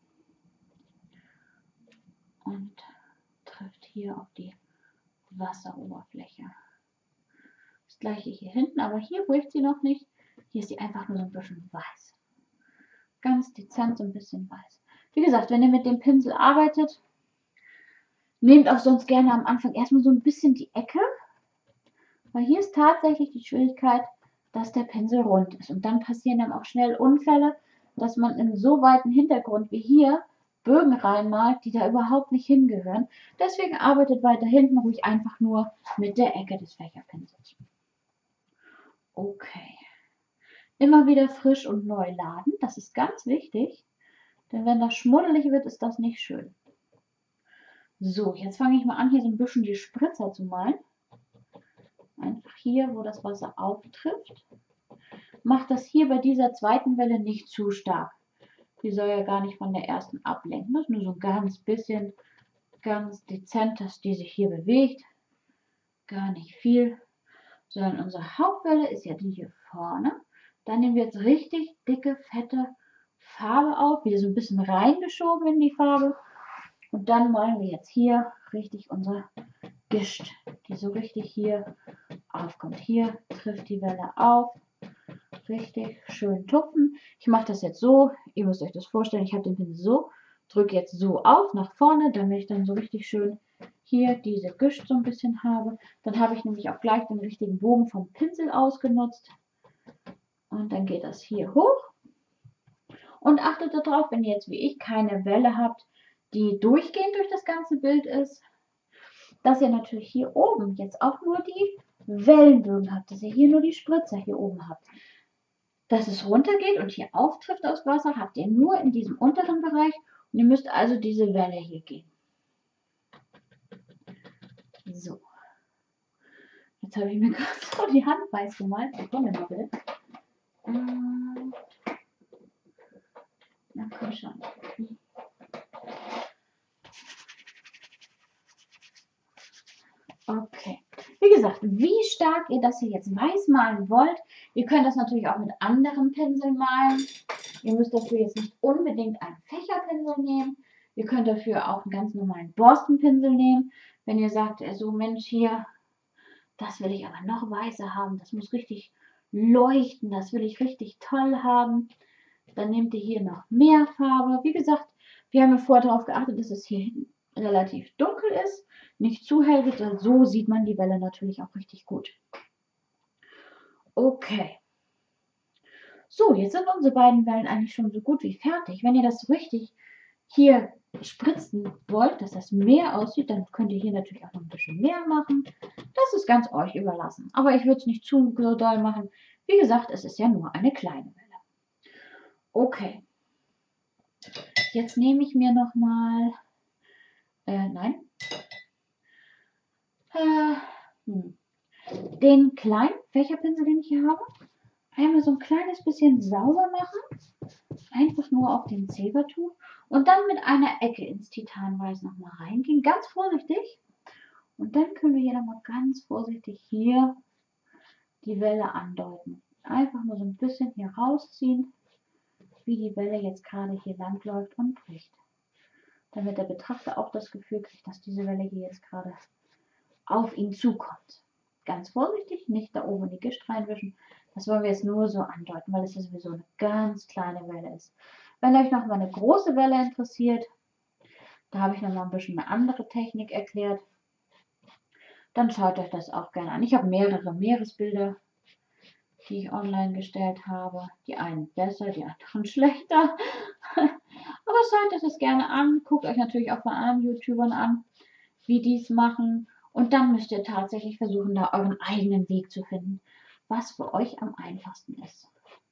und trifft hier auf die Wasseroberfläche. Das gleiche hier hinten, aber hier bricht sie noch nicht. Hier ist sie einfach nur so ein bisschen weiß. Ganz dezent so ein bisschen weiß. Wie gesagt, wenn ihr mit dem Pinsel arbeitet, nehmt auch sonst gerne am Anfang erstmal so ein bisschen die Ecke, weil hier ist tatsächlich die Schwierigkeit, dass der Pinsel rund ist. Und dann passieren dann auch schnell Unfälle, dass man in so weiten Hintergrund wie hier Bögen reinmalt, die da überhaupt nicht hingehören. Deswegen arbeitet weiter hinten ruhig einfach nur mit der Ecke des Fächerpinsels. Okay. Immer wieder frisch und neu laden, das ist ganz wichtig, denn wenn das schmuddelig wird, ist das nicht schön. So, jetzt fange ich mal an, hier so ein bisschen die Spritzer zu malen. Einfach hier, wo das Wasser auftrifft. Macht das hier bei dieser zweiten Welle nicht zu stark. Die soll ja gar nicht von der ersten ablenken. Das ist nur so ein ganz bisschen, ganz dezent, dass die sich hier bewegt. Gar nicht viel. Sondern unsere Hauptwelle ist ja die hier vorne. Dann nehmen wir jetzt richtig dicke, fette Farbe auf. Wieder so ein bisschen reingeschoben in die Farbe. Und dann malen wir jetzt hier richtig unsere Gischt, die so richtig hier aufkommt. Hier trifft die Welle auf. Richtig schön tupfen. Ich mache das jetzt so. Ihr müsst euch das vorstellen. Ich habe den Pinsel so. Drücke jetzt so auf nach vorne, damit ich dann so richtig schön hier diese Gischt so ein bisschen habe. Dann habe ich nämlich auch gleich den richtigen Bogen vom Pinsel ausgenutzt. Und dann geht das hier hoch. Und achtet darauf, wenn ihr jetzt wie ich keine Welle habt, die durchgehend durch das ganze Bild ist, dass ihr natürlich hier oben jetzt auch nur die Wellenbögen habt, dass ihr hier nur die Spritzer hier oben habt. Dass es runtergeht und hier auftrifft aus Wasser, habt ihr nur in diesem unteren Bereich und ihr müsst also diese Welle hier gehen. So. Jetzt habe ich mir gerade so die Hand weiß gemalt. Sekunde mal bitte. Na komm schon. Okay. Wie gesagt, wie stark ihr das hier jetzt weiß malen wollt, ihr könnt das natürlich auch mit anderen Pinseln malen. Ihr müsst dafür jetzt nicht unbedingt einen Fächerpinsel nehmen. Ihr könnt dafür auch einen ganz normalen Borstenpinsel nehmen. Wenn ihr sagt, so Mensch hier, das will ich aber noch weißer haben, das muss richtig leuchten, das will ich richtig toll haben, dann nehmt ihr hier noch mehr Farbe. Wie gesagt, wir haben ja vorher darauf geachtet, dass es hier hinten relativ dunkel ist, nicht zu hell wird, weil so sieht man die Welle natürlich auch richtig gut. Okay. So, jetzt sind unsere beiden Wellen eigentlich schon so gut wie fertig. Wenn ihr das richtig hier spritzen wollt, dass das mehr aussieht, dann könnt ihr hier natürlich auch noch ein bisschen mehr machen. Das ist ganz euch überlassen. Aber ich würde es nicht zu doll machen. Wie gesagt, es ist ja nur eine kleine Welle. Okay, jetzt nehme ich mir nochmal, nein, den kleinen Fächerpinsel, den ich hier habe, einmal so ein kleines bisschen sauber machen. Einfach nur auf dem Zebertuch und dann mit einer Ecke ins Titanweiß nochmal reingehen. Ganz vorsichtig. Und dann können wir hier nochmal ganz vorsichtig hier die Welle andeuten. Einfach nur so ein bisschen hier rausziehen, wie die Welle jetzt gerade hier lang läuft und bricht. Damit der Betrachter auch das Gefühl kriegt, dass diese Welle hier jetzt gerade auf ihn zukommt. Ganz vorsichtig, nicht da oben in die Gischt reinwischen. Das wollen wir jetzt nur so andeuten, weil es ja sowieso eine ganz kleine Welle ist. Wenn euch noch mal eine große Welle interessiert, da habe ich noch mal ein bisschen eine andere Technik erklärt, dann schaut euch das auch gerne an. Ich habe mehrere Meeresbilder, die ich online gestellt habe. Die einen besser, die anderen schlechter. Aber schaut euch das gerne an. Guckt euch natürlich auch von anderen YouTubern an, wie die es machen. Und dann müsst ihr tatsächlich versuchen, da euren eigenen Weg zu finden, was für euch am einfachsten ist.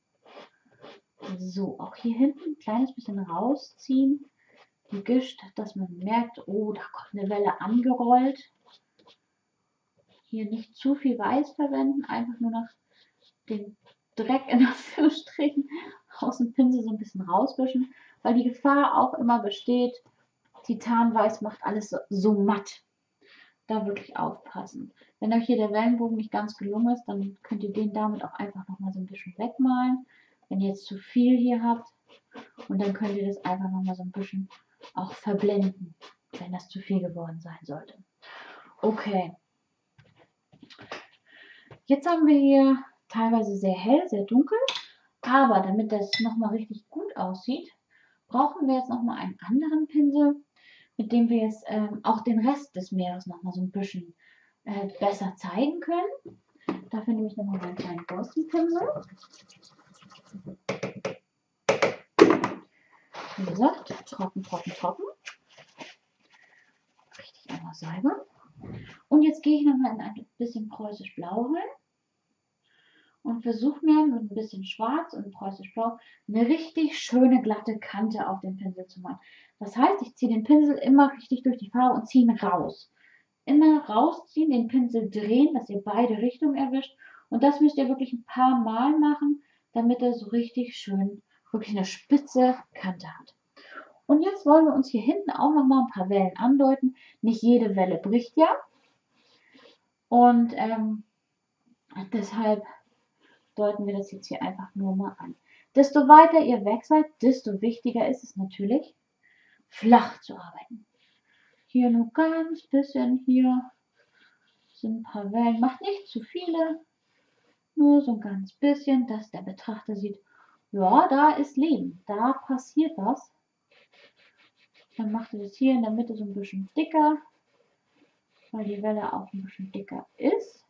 So, auch hier hinten ein kleines bisschen rausziehen, die Gischt, dass man merkt, oh, da kommt eine Welle angerollt. Hier nicht zu viel Weiß verwenden, einfach nur noch den Dreck in Anführungsstrichen aus dem Pinsel so ein bisschen rauswischen, weil die Gefahr auch immer besteht, Titanweiß macht alles so matt. Da wirklich aufpassen. Wenn euch hier der Wellenbogen nicht ganz gelungen ist, dann könnt ihr den damit auch einfach nochmal so ein bisschen wegmalen. Wenn ihr jetzt zu viel hier habt, und dann könnt ihr das einfach nochmal so ein bisschen auch verblenden, wenn das zu viel geworden sein sollte. Okay. Jetzt haben wir hier teilweise sehr hell, sehr dunkel, aber damit das nochmal richtig gut aussieht, brauchen wir jetzt nochmal einen anderen Pinsel, mit dem wir jetzt auch den Rest des Meeres nochmal so ein bisschen besser zeigen können. Dafür nehme ich nochmal meinen kleinen Borstenpinsel. Wie gesagt, trocken, trocken, trocken. Richtig einmal säubern. Und jetzt gehe ich nochmal in ein bisschen preußisch-blau rein und versuche mir mit ein bisschen schwarz und preußisch-blau eine richtig schöne glatte Kante auf den Pinsel zu malen. Das heißt, ich ziehe den Pinsel immer richtig durch die Farbe und ziehe ihn raus. Immer rausziehen, den Pinsel drehen, dass ihr beide Richtungen erwischt. Und das müsst ihr wirklich ein paar Mal machen, damit er so richtig schön, wirklich eine spitze Kante hat. Und jetzt wollen wir uns hier hinten auch noch mal ein paar Wellen andeuten. Nicht jede Welle bricht ja. Und deshalb deuten wir das jetzt hier einfach nur mal an. Desto weiter ihr weg seid, desto wichtiger ist es natürlich, flach zu arbeiten. Hier nur ganz bisschen, hier sind ein paar Wellen. Macht nicht zu viele, nur so ein ganz bisschen, dass der Betrachter sieht, ja, da ist Leben, da passiert was. Dann macht ihr das hier in der Mitte so ein bisschen dicker, weil die Welle auch ein bisschen dicker ist.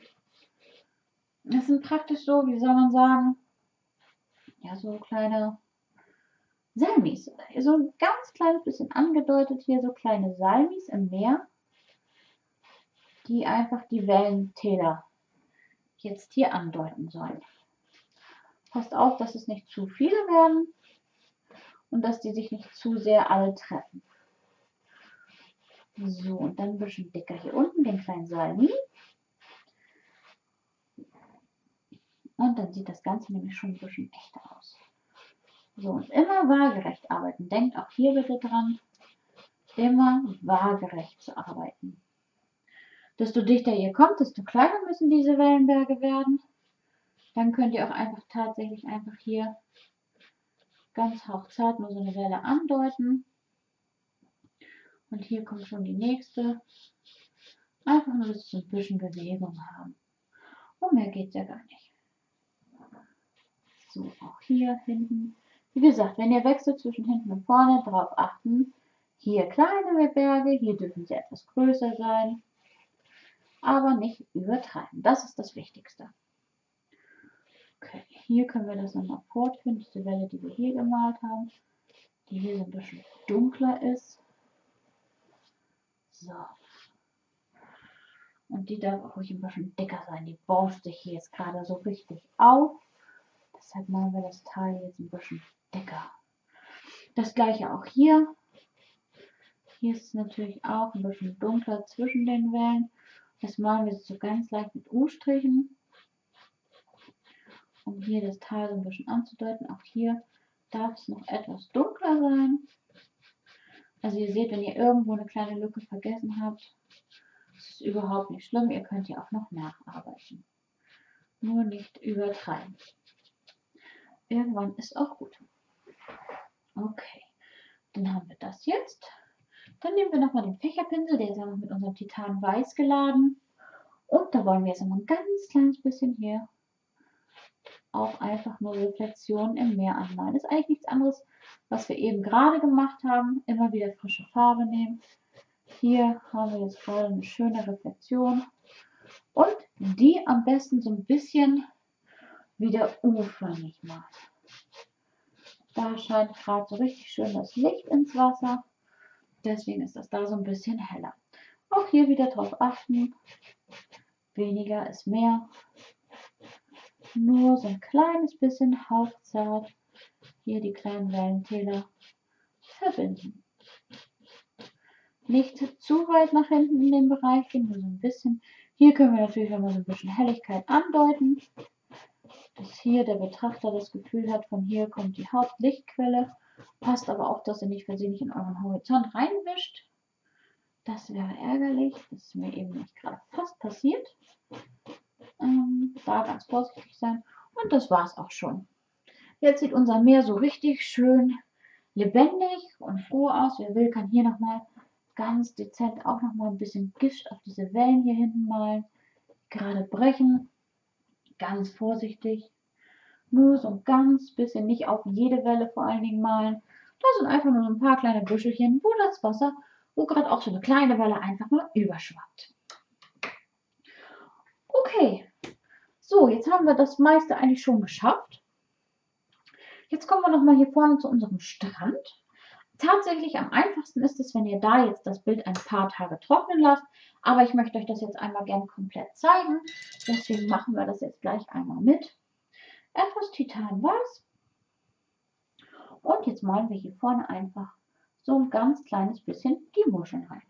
Das sind praktisch so, wie soll man sagen, ja, so kleine Salmis. So ein ganz kleines bisschen angedeutet hier, so kleine Salmis im Meer, die einfach die Wellentäler jetzt hier andeuten sollen. Passt auf, dass es nicht zu viele werden und dass die sich nicht zu sehr alle treffen. So, und dann ein bisschen dicker hier unten, den kleinen Salmi. Und dann sieht das Ganze nämlich schon ein bisschen echter aus. So, und immer waagerecht arbeiten. Denkt auch hier bitte dran, immer waagerecht zu arbeiten. Desto dichter ihr kommt, desto kleiner müssen diese Wellenberge werden. Dann könnt ihr auch einfach tatsächlich einfach hier ganz hauchzart nur so eine Welle andeuten. Und hier kommt schon die nächste. Einfach nur, dass wir so ein bisschen Bewegung haben. Und mehr geht es ja gar nicht. So, auch hier hinten. Wie gesagt, wenn ihr wechselt zwischen hinten und vorne, darauf achten. Hier kleinere Berge, hier dürfen sie etwas größer sein. Aber nicht übertreiben. Das ist das Wichtigste. Okay, hier können wir das nochmal fortführen. Diese Welle, die wir hier gemalt haben, die hier so ein bisschen dunkler ist. So. Und die darf auch ruhig ein bisschen dicker sein. Die bauscht sich hier jetzt gerade so richtig auf. Deshalb machen wir das Teil jetzt ein bisschen dicker. Das gleiche auch hier. Hier ist es natürlich auch ein bisschen dunkler zwischen den Wellen. Das malen wir so ganz leicht mit U-Strichen, um hier das Teil so ein bisschen anzudeuten. Auch hier darf es noch etwas dunkler sein. Also ihr seht, wenn ihr irgendwo eine kleine Lücke vergessen habt, ist es überhaupt nicht schlimm. Ihr könnt ja auch noch nacharbeiten. Nur nicht übertreiben. Irgendwann ist auch gut. Okay, dann haben wir das jetzt. Dann nehmen wir nochmal den Fächerpinsel, der ist ja noch mit unserem Titan Weiß geladen. Und da wollen wir jetzt nochmal ein ganz kleines bisschen hier auch einfach nur Reflexionen im Meer anmalen. Das ist eigentlich nichts anderes, was wir eben gerade gemacht haben. Immer wieder frische Farbe nehmen. Hier haben wir jetzt gerade eine schöne Reflexion. Und die am besten so ein bisschen wieder U-förmig malen. Da scheint gerade so richtig schön das Licht ins Wasser. Deswegen ist das da so ein bisschen heller. Auch hier wieder drauf achten. Weniger ist mehr. Nur so ein kleines bisschen hauchzart. Hier die kleinen Wellentäler verbinden. Nicht zu weit nach hinten in den Bereich gehen, nur so ein bisschen. Hier können wir natürlich nochmal so ein bisschen Helligkeit andeuten. Dass hier der Betrachter das Gefühl hat, von hier kommt die Hauptlichtquelle. Passt aber auch, dass ihr nicht versehentlich in euren Horizont reinwischt. Das wäre ärgerlich. Das ist mir eben nicht gerade fast passiert. Da ganz vorsichtig sein. Und das war es auch schon. Jetzt sieht unser Meer so richtig schön lebendig und froh aus. Wer will, kann hier nochmal ganz dezent auch nochmal ein bisschen Gischt auf diese Wellen hier hinten malen. Gerade brechen. Ganz vorsichtig. Nur so ein ganz bisschen, nicht auf jede Welle vor allen Dingen malen. Da sind einfach nur so ein paar kleine Büschelchen, wo das Wasser, wo gerade auch so eine kleine Welle einfach mal überschwappt. Okay, so, jetzt haben wir das meiste eigentlich schon geschafft. Jetzt kommen wir nochmal hier vorne zu unserem Strand. Tatsächlich am einfachsten ist es, wenn ihr da jetzt das Bild ein paar Tage trocknen lasst. Aber ich möchte euch das jetzt einmal gern komplett zeigen. Deswegen machen wir das jetzt gleich einmal mit. Etwas Titanweiß. Und jetzt malen wir hier vorne einfach so ein ganz kleines bisschen die Muscheln rein.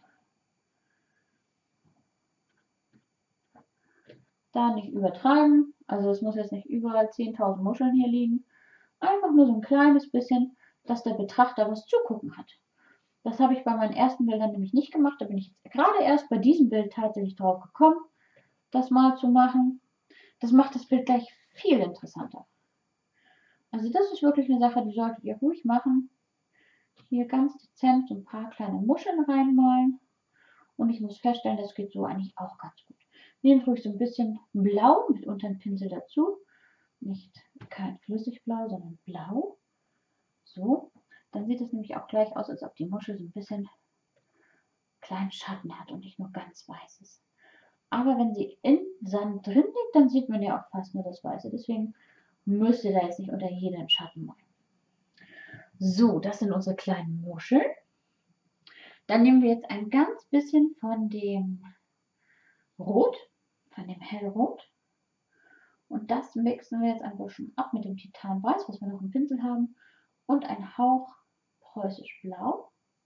Da nicht übertreiben. Also es muss jetzt nicht überall 10.000 Muscheln hier liegen. Einfach nur so ein kleines bisschen, dass der Betrachter was zugucken hat. Das habe ich bei meinen ersten Bildern nämlich nicht gemacht. Da bin ich jetzt gerade erst bei diesem Bild tatsächlich drauf gekommen, das mal zu machen. Das macht das Bild gleich viel interessanter. Also das ist wirklich eine Sache, die solltet ihr ruhig machen. Hier ganz dezent so ein paar kleine Muscheln reinmalen. Und ich muss feststellen, das geht so eigentlich auch ganz gut. Nehmt ruhig so ein bisschen Blau mit unter den Pinsel dazu. Nicht kein Flüssigblau, sondern Blau. So. Dann sieht es nämlich auch gleich aus, als ob die Muschel so ein bisschen kleinen Schatten hat und nicht nur ganz weiß ist. Aber wenn sie in Sand drin liegt, dann sieht man ja auch fast nur das Weiße. Deswegen müsst ihr da jetzt nicht unter jeden Schatten malen. So, das sind unsere kleinen Muscheln. Dann nehmen wir jetzt ein ganz bisschen von dem Rot, von dem Hellrot. Und das mixen wir jetzt ein bisschen ab mit dem Titanweiß, was wir noch im Pinsel haben. Und ein Hauch preußisch Blau.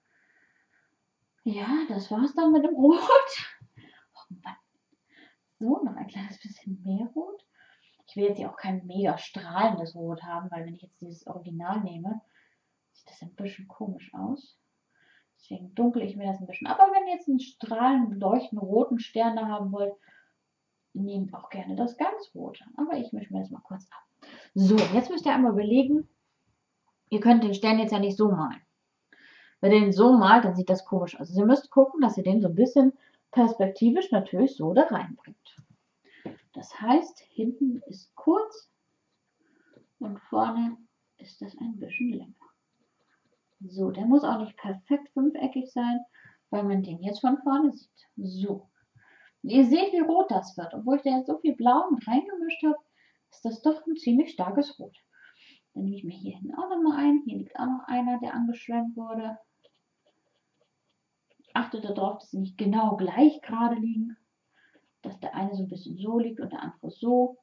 Ja, das war's dann mit dem Rot. Oh Mann. So, noch ein kleines bisschen mehr Rot. Ich will jetzt hier auch kein mega strahlendes Rot haben, weil wenn ich jetzt dieses Original nehme, sieht das ein bisschen komisch aus. Deswegen dunkle ich mir das ein bisschen ab. Aber wenn ihr jetzt einen strahlenden, leuchtenden roten Stern da haben wollt, nehmt auch gerne das ganz rote. Aber ich mische mir das mal kurz ab. So, jetzt müsst ihr einmal überlegen, ihr könnt den Stern jetzt ja nicht so malen. Wenn ihr den so malt, dann sieht das komisch aus. Also ihr müsst gucken, dass ihr den so ein bisschen perspektivisch natürlich so da reinbringt. Das heißt, hinten ist kurz und vorne ist das ein bisschen länger. So, der muss auch nicht perfekt fünfeckig sein, weil man den jetzt von vorne sieht. So. Und ihr seht, wie rot das wird. Obwohl ich da jetzt so viel Blau mit reingemischt habe, ist das doch ein ziemlich starkes Rot. Dann nehme ich mir hier hinten auch nochmal ein. Hier liegt auch noch einer, der angeschwemmt wurde. Achtet darauf, dass sie nicht genau gleich gerade liegen. dass der eine so ein bisschen so liegt und der andere so.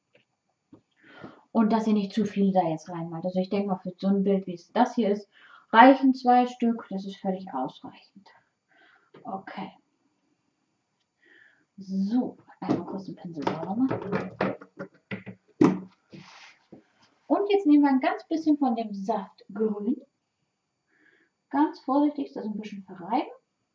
Und dass ihr nicht zu viel da jetzt reinmalt. Also ich denke mal, für so ein Bild, wie es das hier ist, reichen 2 Stück. Das ist völlig ausreichend. Okay. So, einmal kurz den Pinsel sauber machen. Und jetzt nehmen wir ein ganz bisschen von dem Saftgrün. Ganz vorsichtig das ein bisschen verreiben.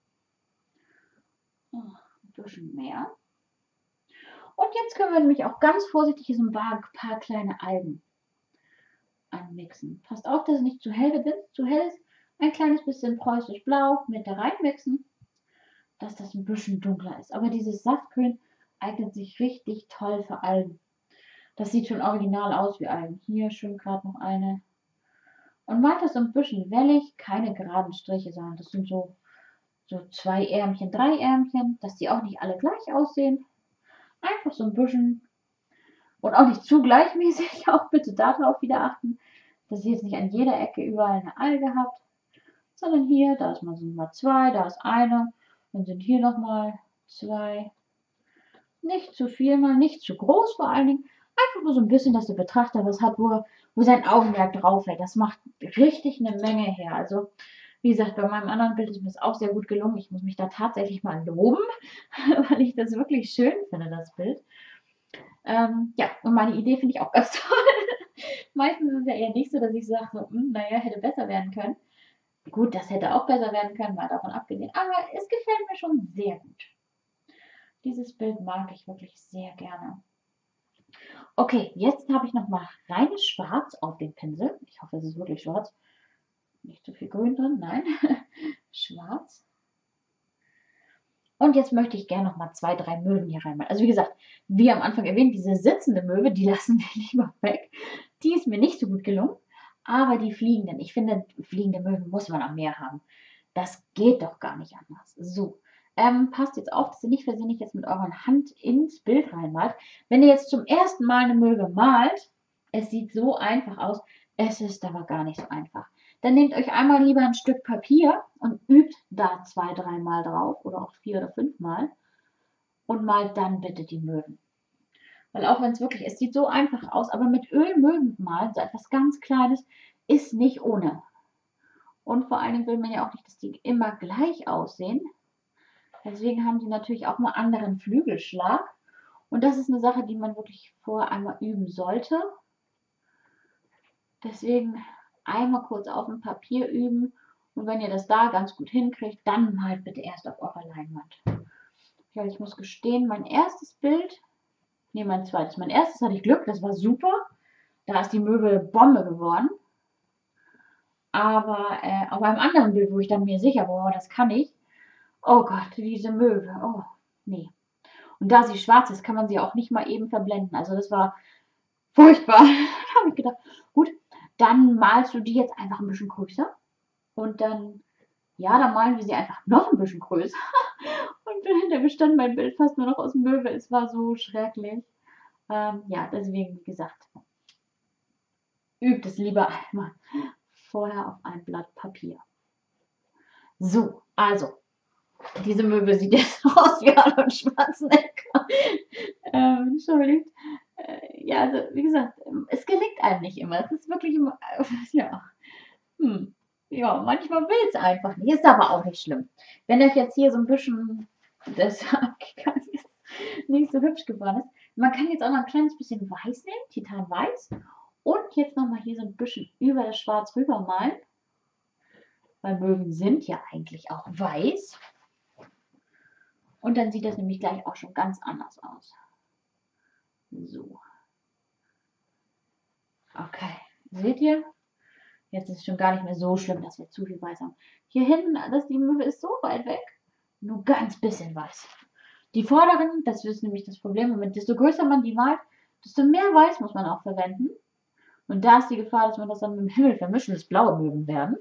Ein bisschen mehr. Und jetzt können wir nämlich auch ganz vorsichtig hier so ein paar kleine Algen anmixen. Passt auf, dass es nicht zu hell wird. Wenn es zu hell ist, ein kleines bisschen preußisch blau mit da reinmixen, dass das ein bisschen dunkler ist. Aber dieses Saftgrün eignet sich richtig toll für Algen. Das sieht schon original aus wie Algen. Hier schön gerade noch eine. Und malt das so ein bisschen wellig, keine geraden Striche, sondern das sind so 2 Ärmchen, 3 Ärmchen, dass die auch nicht alle gleich aussehen. Einfach so ein bisschen und auch nicht zu gleichmäßig. Auch bitte darauf wieder achten, dass ihr jetzt nicht an jeder Ecke überall eine Alge habt, sondern hier, da ist mal so mal 2, da ist eine, dann sind hier nochmal 2. Nicht zu viel, mal nicht zu groß vor allen Dingen. Einfach nur so ein bisschen, dass der Betrachter was hat, wo sein Augenmerk drauf fällt. Das macht richtig eine Menge her. Also, wie gesagt, bei meinem anderen Bild ist mir das auch sehr gut gelungen. Ich muss mich da tatsächlich mal loben, weil ich das wirklich schön finde, das Bild. Ja, und meine Idee finde ich auch ganz toll. Meistens ist es ja eher nicht so, dass ich sage, so, naja, hätte besser werden können. Gut, das hätte auch besser werden können, mal davon abgesehen. Aber es gefällt mir schon sehr gut. Dieses Bild mag ich wirklich sehr gerne. Okay, jetzt habe ich nochmal reines Schwarz auf den Pinsel. Ich hoffe, es ist wirklich schwarz. Nicht zu viel Grün drin, nein. Schwarz. Und jetzt möchte ich gerne nochmal 2, 3 Möwen hier reinmalen. Also wie gesagt, wie am Anfang erwähnt, diese sitzende Möwe, die lassen wir lieber weg. Die ist mir nicht so gut gelungen. Aber die fliegenden, ich finde, fliegende Möwen muss man am Meer haben. Das geht doch gar nicht anders. So, passt jetzt auf, dass ihr nicht versehentlich jetzt mit eurer Hand ins Bild reinmalt. Wenn ihr jetzt zum ersten Mal eine Möwe malt, es sieht so einfach aus, es ist aber gar nicht so einfach. Dann nehmt euch einmal lieber ein Stück Papier und übt da 2, 3 Mal drauf oder auch 4 oder 5 Mal und malt dann bitte die Möwen. Weil auch wenn es wirklich, es sieht so einfach aus, aber mit Öl Möwen malen, so etwas ganz Kleines, ist nicht ohne. Und vor allen Dingen will man ja auch nicht, dass die immer gleich aussehen. Deswegen haben die natürlich auch mal anderen Flügelschlag. Und das ist eine Sache, die man wirklich vorher einmal üben sollte. Deswegen einmal kurz auf dem Papier üben. Und wenn ihr das da ganz gut hinkriegt, dann malt bitte erst auf eurer Leinwand. Ja, ich muss gestehen, mein erstes Bild, mein zweites. Mein erstes hatte ich Glück, das war super. Da ist die Möwe Bombe geworden. Aber auf einem anderen Bild, wo ich dann mir sicher war, das kann ich. Oh Gott, diese Möwe. Oh, nee. Und da sie schwarz ist, kann man sie auch nicht mal eben verblenden. Also das war furchtbar. Da habe ich gedacht, gut, dann malst du die jetzt einfach ein bisschen größer. Und dann, ja, dann malen wir sie einfach noch ein bisschen größer. Und dahinter bestand mein Bild fast nur noch aus Möwe. Es war so schrecklich. Ja, deswegen, wie gesagt, übt es lieber einmal vorher auf ein Blatt Papier. So, also, diese Möwe sieht jetzt aus wie Arnold Schwarzenegger. Entschuldigt. Ja, also, wie gesagt, es gelingt einem nicht immer. Es ist wirklich immer, ja. Ja, manchmal will es einfach nicht. Ist aber auch nicht schlimm. Wenn euch jetzt hier so ein bisschen das abgegangen ist, nicht so hübsch geworden ist, man kann jetzt auch noch ein kleines bisschen Weiß nehmen, Titanweiß. Und jetzt nochmal hier so ein bisschen über das Schwarz rüber malen. Weil Möwen sind ja eigentlich auch weiß. Und dann sieht das nämlich gleich auch schon ganz anders aus. So. Okay. Seht ihr? Jetzt ist es schon gar nicht mehr so schlimm, dass wir zu viel Weiß haben. Hier hinten, die Möwe ist so weit weg. Nur ganz bisschen Weiß. Die vorderen, das ist nämlich das Problem, desto größer man die malt, desto mehr Weiß muss man auch verwenden. Und da ist die Gefahr, dass man das dann mit dem Himmel vermischt und es blaue Möwen werden.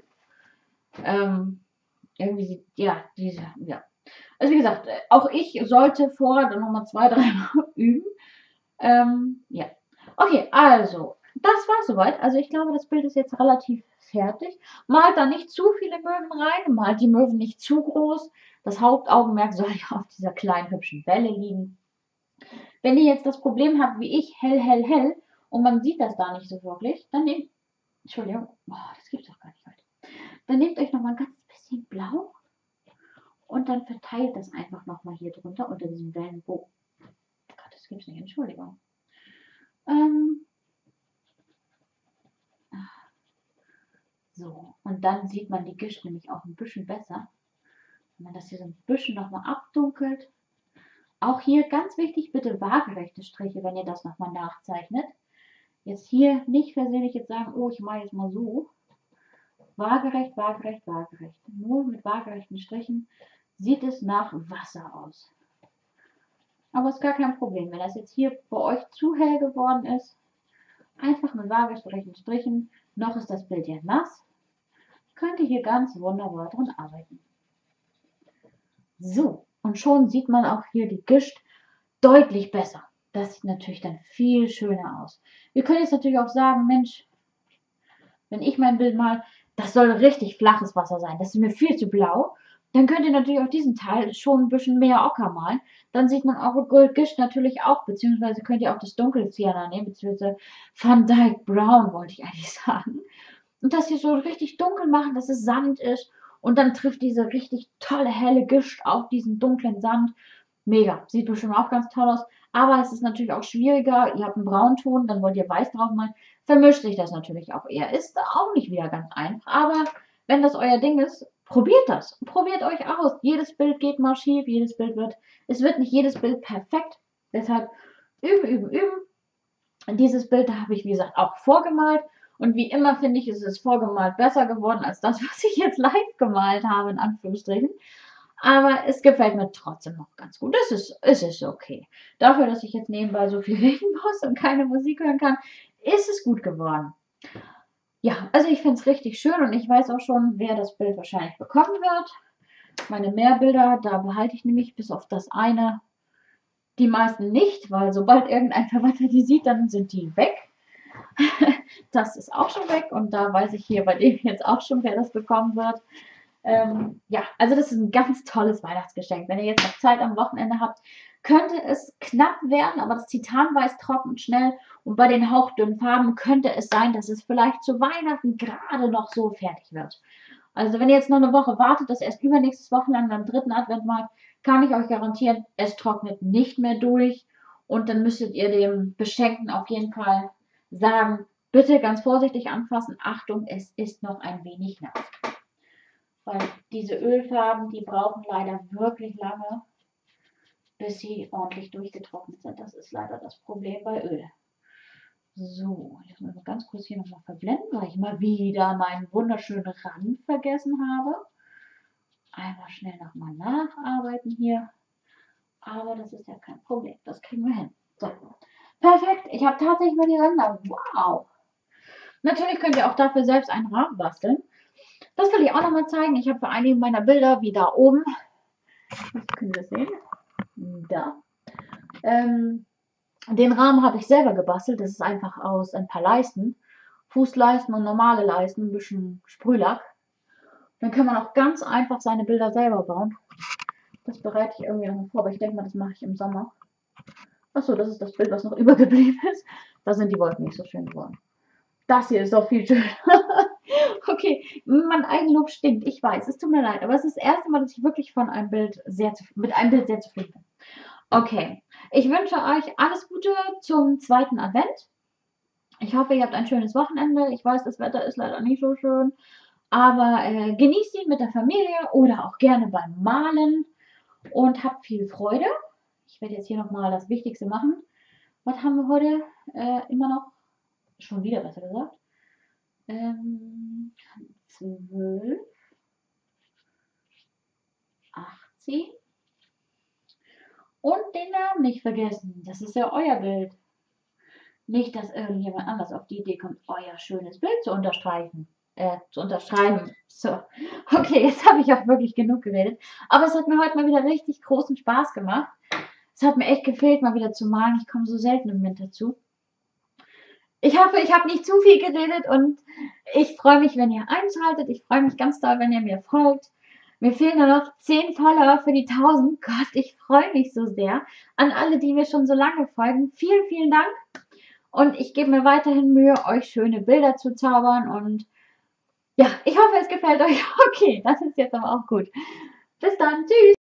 Irgendwie, ja, ja. Also wie gesagt, auch ich sollte vorher dann nochmal 2, 3 Mal üben. Ja. Okay, also, das war soweit. Also ich glaube, das Bild ist jetzt relativ fertig. Malt da nicht zu viele Möwen rein, malt die Möwen nicht zu groß. Das Hauptaugenmerk soll ja auf dieser kleinen hübschen Welle liegen. Wenn ihr jetzt das Problem habt, wie ich, hell, hell, hell, und man sieht das da nicht so wirklich, dann nehmt, Entschuldigung, boah, das gibt's doch gar nicht heute. Dann nehmt euch nochmal ein ganz bisschen blau und dann verteilt das einfach nochmal hier drunter unter diesem Wellenbogen. Oh Gott, das gibt's nicht, Entschuldigung. Ähm, so, und dann sieht man die Gischt nämlich auch ein bisschen besser. Wenn man das hier so ein bisschen nochmal abdunkelt. Auch hier ganz wichtig, bitte waagerechte Striche, wenn ihr das nochmal nachzeichnet. Jetzt hier nicht versehentlich jetzt sagen, oh, ich mache jetzt mal so. Waagerecht, waagerecht, waagerecht. Nur mit waagerechten Strichen sieht es nach Wasser aus. Aber ist gar kein Problem. Wenn das jetzt hier bei euch zu hell geworden ist, einfach mit waagerechten Strichen. Noch ist das Bild ja nass. Könnt ihr hier ganz wunderbar dran arbeiten. So, und schon sieht man auch hier die Gischt deutlich besser. Das sieht natürlich dann viel schöner aus. Wir können jetzt natürlich auch sagen, Mensch, wenn ich mein Bild mal, das soll richtig flaches Wasser sein, das ist mir viel zu blau, dann könnt ihr natürlich auch diesen Teil schon ein bisschen mehr Ocker malen. Dann sieht man eure Gischt natürlich auch, beziehungsweise könnt ihr auch das Dunkelsienna nehmen, beziehungsweise Van Dyke Brown, wollte ich eigentlich sagen. Und das hier so richtig dunkel machen, dass es Sand ist. Und dann trifft diese richtig tolle, helle Gischt auf diesen dunklen Sand. Mega. Sieht bestimmt auch ganz toll aus. Aber es ist natürlich auch schwieriger. Ihr habt einen Braunton, dann wollt ihr weiß drauf malen. Vermischt sich das natürlich auch eher. Ist auch nicht wieder ganz einfach. Aber wenn das euer Ding ist, probiert das. Probiert euch aus. Jedes Bild geht mal schief. Es wird nicht jedes Bild perfekt. Deshalb üben, üben, üben. Und dieses Bild, da habe ich, wie gesagt, auch vorgemalt. Und wie immer finde ich, ist es vorgemalt besser geworden als das, was ich jetzt live gemalt habe, in Anführungsstrichen. Aber es gefällt mir trotzdem noch ganz gut. Es ist okay. Dafür, dass ich jetzt nebenbei so viel reden muss und keine Musik hören kann, ist es gut geworden. Ja, also ich finde es richtig schön und ich weiß auch schon, wer das Bild wahrscheinlich bekommen wird. Meine Mehrbilder, da behalte ich nämlich bis auf das eine die meisten nicht, weil sobald irgendein Verwandter die sieht, dann sind die weg. Das ist auch schon weg und da weiß ich hier bei dem jetzt auch schon, wer das bekommen wird. Ja, also das ist ein ganz tolles Weihnachtsgeschenk. Wenn ihr jetzt noch Zeit am Wochenende habt, könnte es knapp werden, aber das Titanweiß trocknet schnell und bei den hauchdünnen Farben könnte es sein, dass es vielleicht zu Weihnachten gerade noch so fertig wird. Also wenn ihr jetzt noch eine Woche wartet, das erst übernächstes Wochenende am 3. Advent macht, kann ich euch garantieren, es trocknet nicht mehr durch und dann müsstet ihr dem Beschenkten auf jeden Fall sagen, bitte ganz vorsichtig anfassen, Achtung, es ist noch ein wenig nass. Weil diese Ölfarben, die brauchen leider wirklich lange, bis sie ordentlich durchgetrocknet sind. Das ist leider das Problem bei Öl. So, jetzt muss ich mal ganz kurz hier nochmal verblenden, weil ich mal wieder meinen wunderschönen Rand vergessen habe. Einmal schnell nochmal nacharbeiten hier. Aber das ist ja kein Problem. Das kriegen wir hin. So, perfekt. Ich habe tatsächlich mal die Ränder. Wow. Natürlich könnt ihr auch dafür selbst einen Rahmen basteln. Das will ich auch nochmal zeigen. Ich habe für einige meiner Bilder, wie da oben, können wir sehen, da, den Rahmen habe ich selber gebastelt. Das ist einfach aus ein paar Leisten, Fußleisten und normale Leisten, ein bisschen Sprühlack. Dann kann man auch ganz einfach seine Bilder selber bauen. Das bereite ich irgendwie nochmal vor, aber ich denke mal, das mache ich im Sommer. Achso, das ist das Bild, was noch übergeblieben ist. Da sind die Wolken nicht so schön geworden. Das hier ist doch viel schöner. Okay, mein Eigenlob stinkt, ich weiß, es tut mir leid, aber es ist das erste Mal, dass ich wirklich mit einem Bild sehr zufrieden bin. Okay, ich wünsche euch alles Gute zum 2. Advent. Ich hoffe, ihr habt ein schönes Wochenende. Ich weiß, das Wetter ist leider nicht so schön, aber genießt ihn mit der Familie oder auch gerne beim Malen und habt viel Freude. Ich werde jetzt hier nochmal das Wichtigste machen. Was haben wir heute immer noch? Schon wieder, besser gesagt. 12, 18 und den Namen nicht vergessen. Das ist ja euer Bild. Nicht, dass irgendjemand anders auf die Idee kommt, euer schönes Bild zu unterstreichen. Zu unterschreiben. So. Okay, jetzt habe ich auch wirklich genug geredet. Aber es hat mir heute mal wieder richtig großen Spaß gemacht. Es hat mir echt gefehlt, mal wieder zu malen. Ich komme so selten im Winter zu. Ich hoffe, ich habe nicht zu viel geredet und ich freue mich, wenn ihr einschaltet. Ich freue mich ganz doll, wenn ihr mir folgt. Mir fehlen nur noch 10 Follower für die 1000. Gott, ich freue mich so sehr. An alle, die mir schon so lange folgen, vielen, vielen Dank. Und ich gebe mir weiterhin Mühe, euch schöne Bilder zu zaubern. Und ja, ich hoffe, es gefällt euch. Okay, das ist jetzt aber auch gut. Bis dann. Tschüss.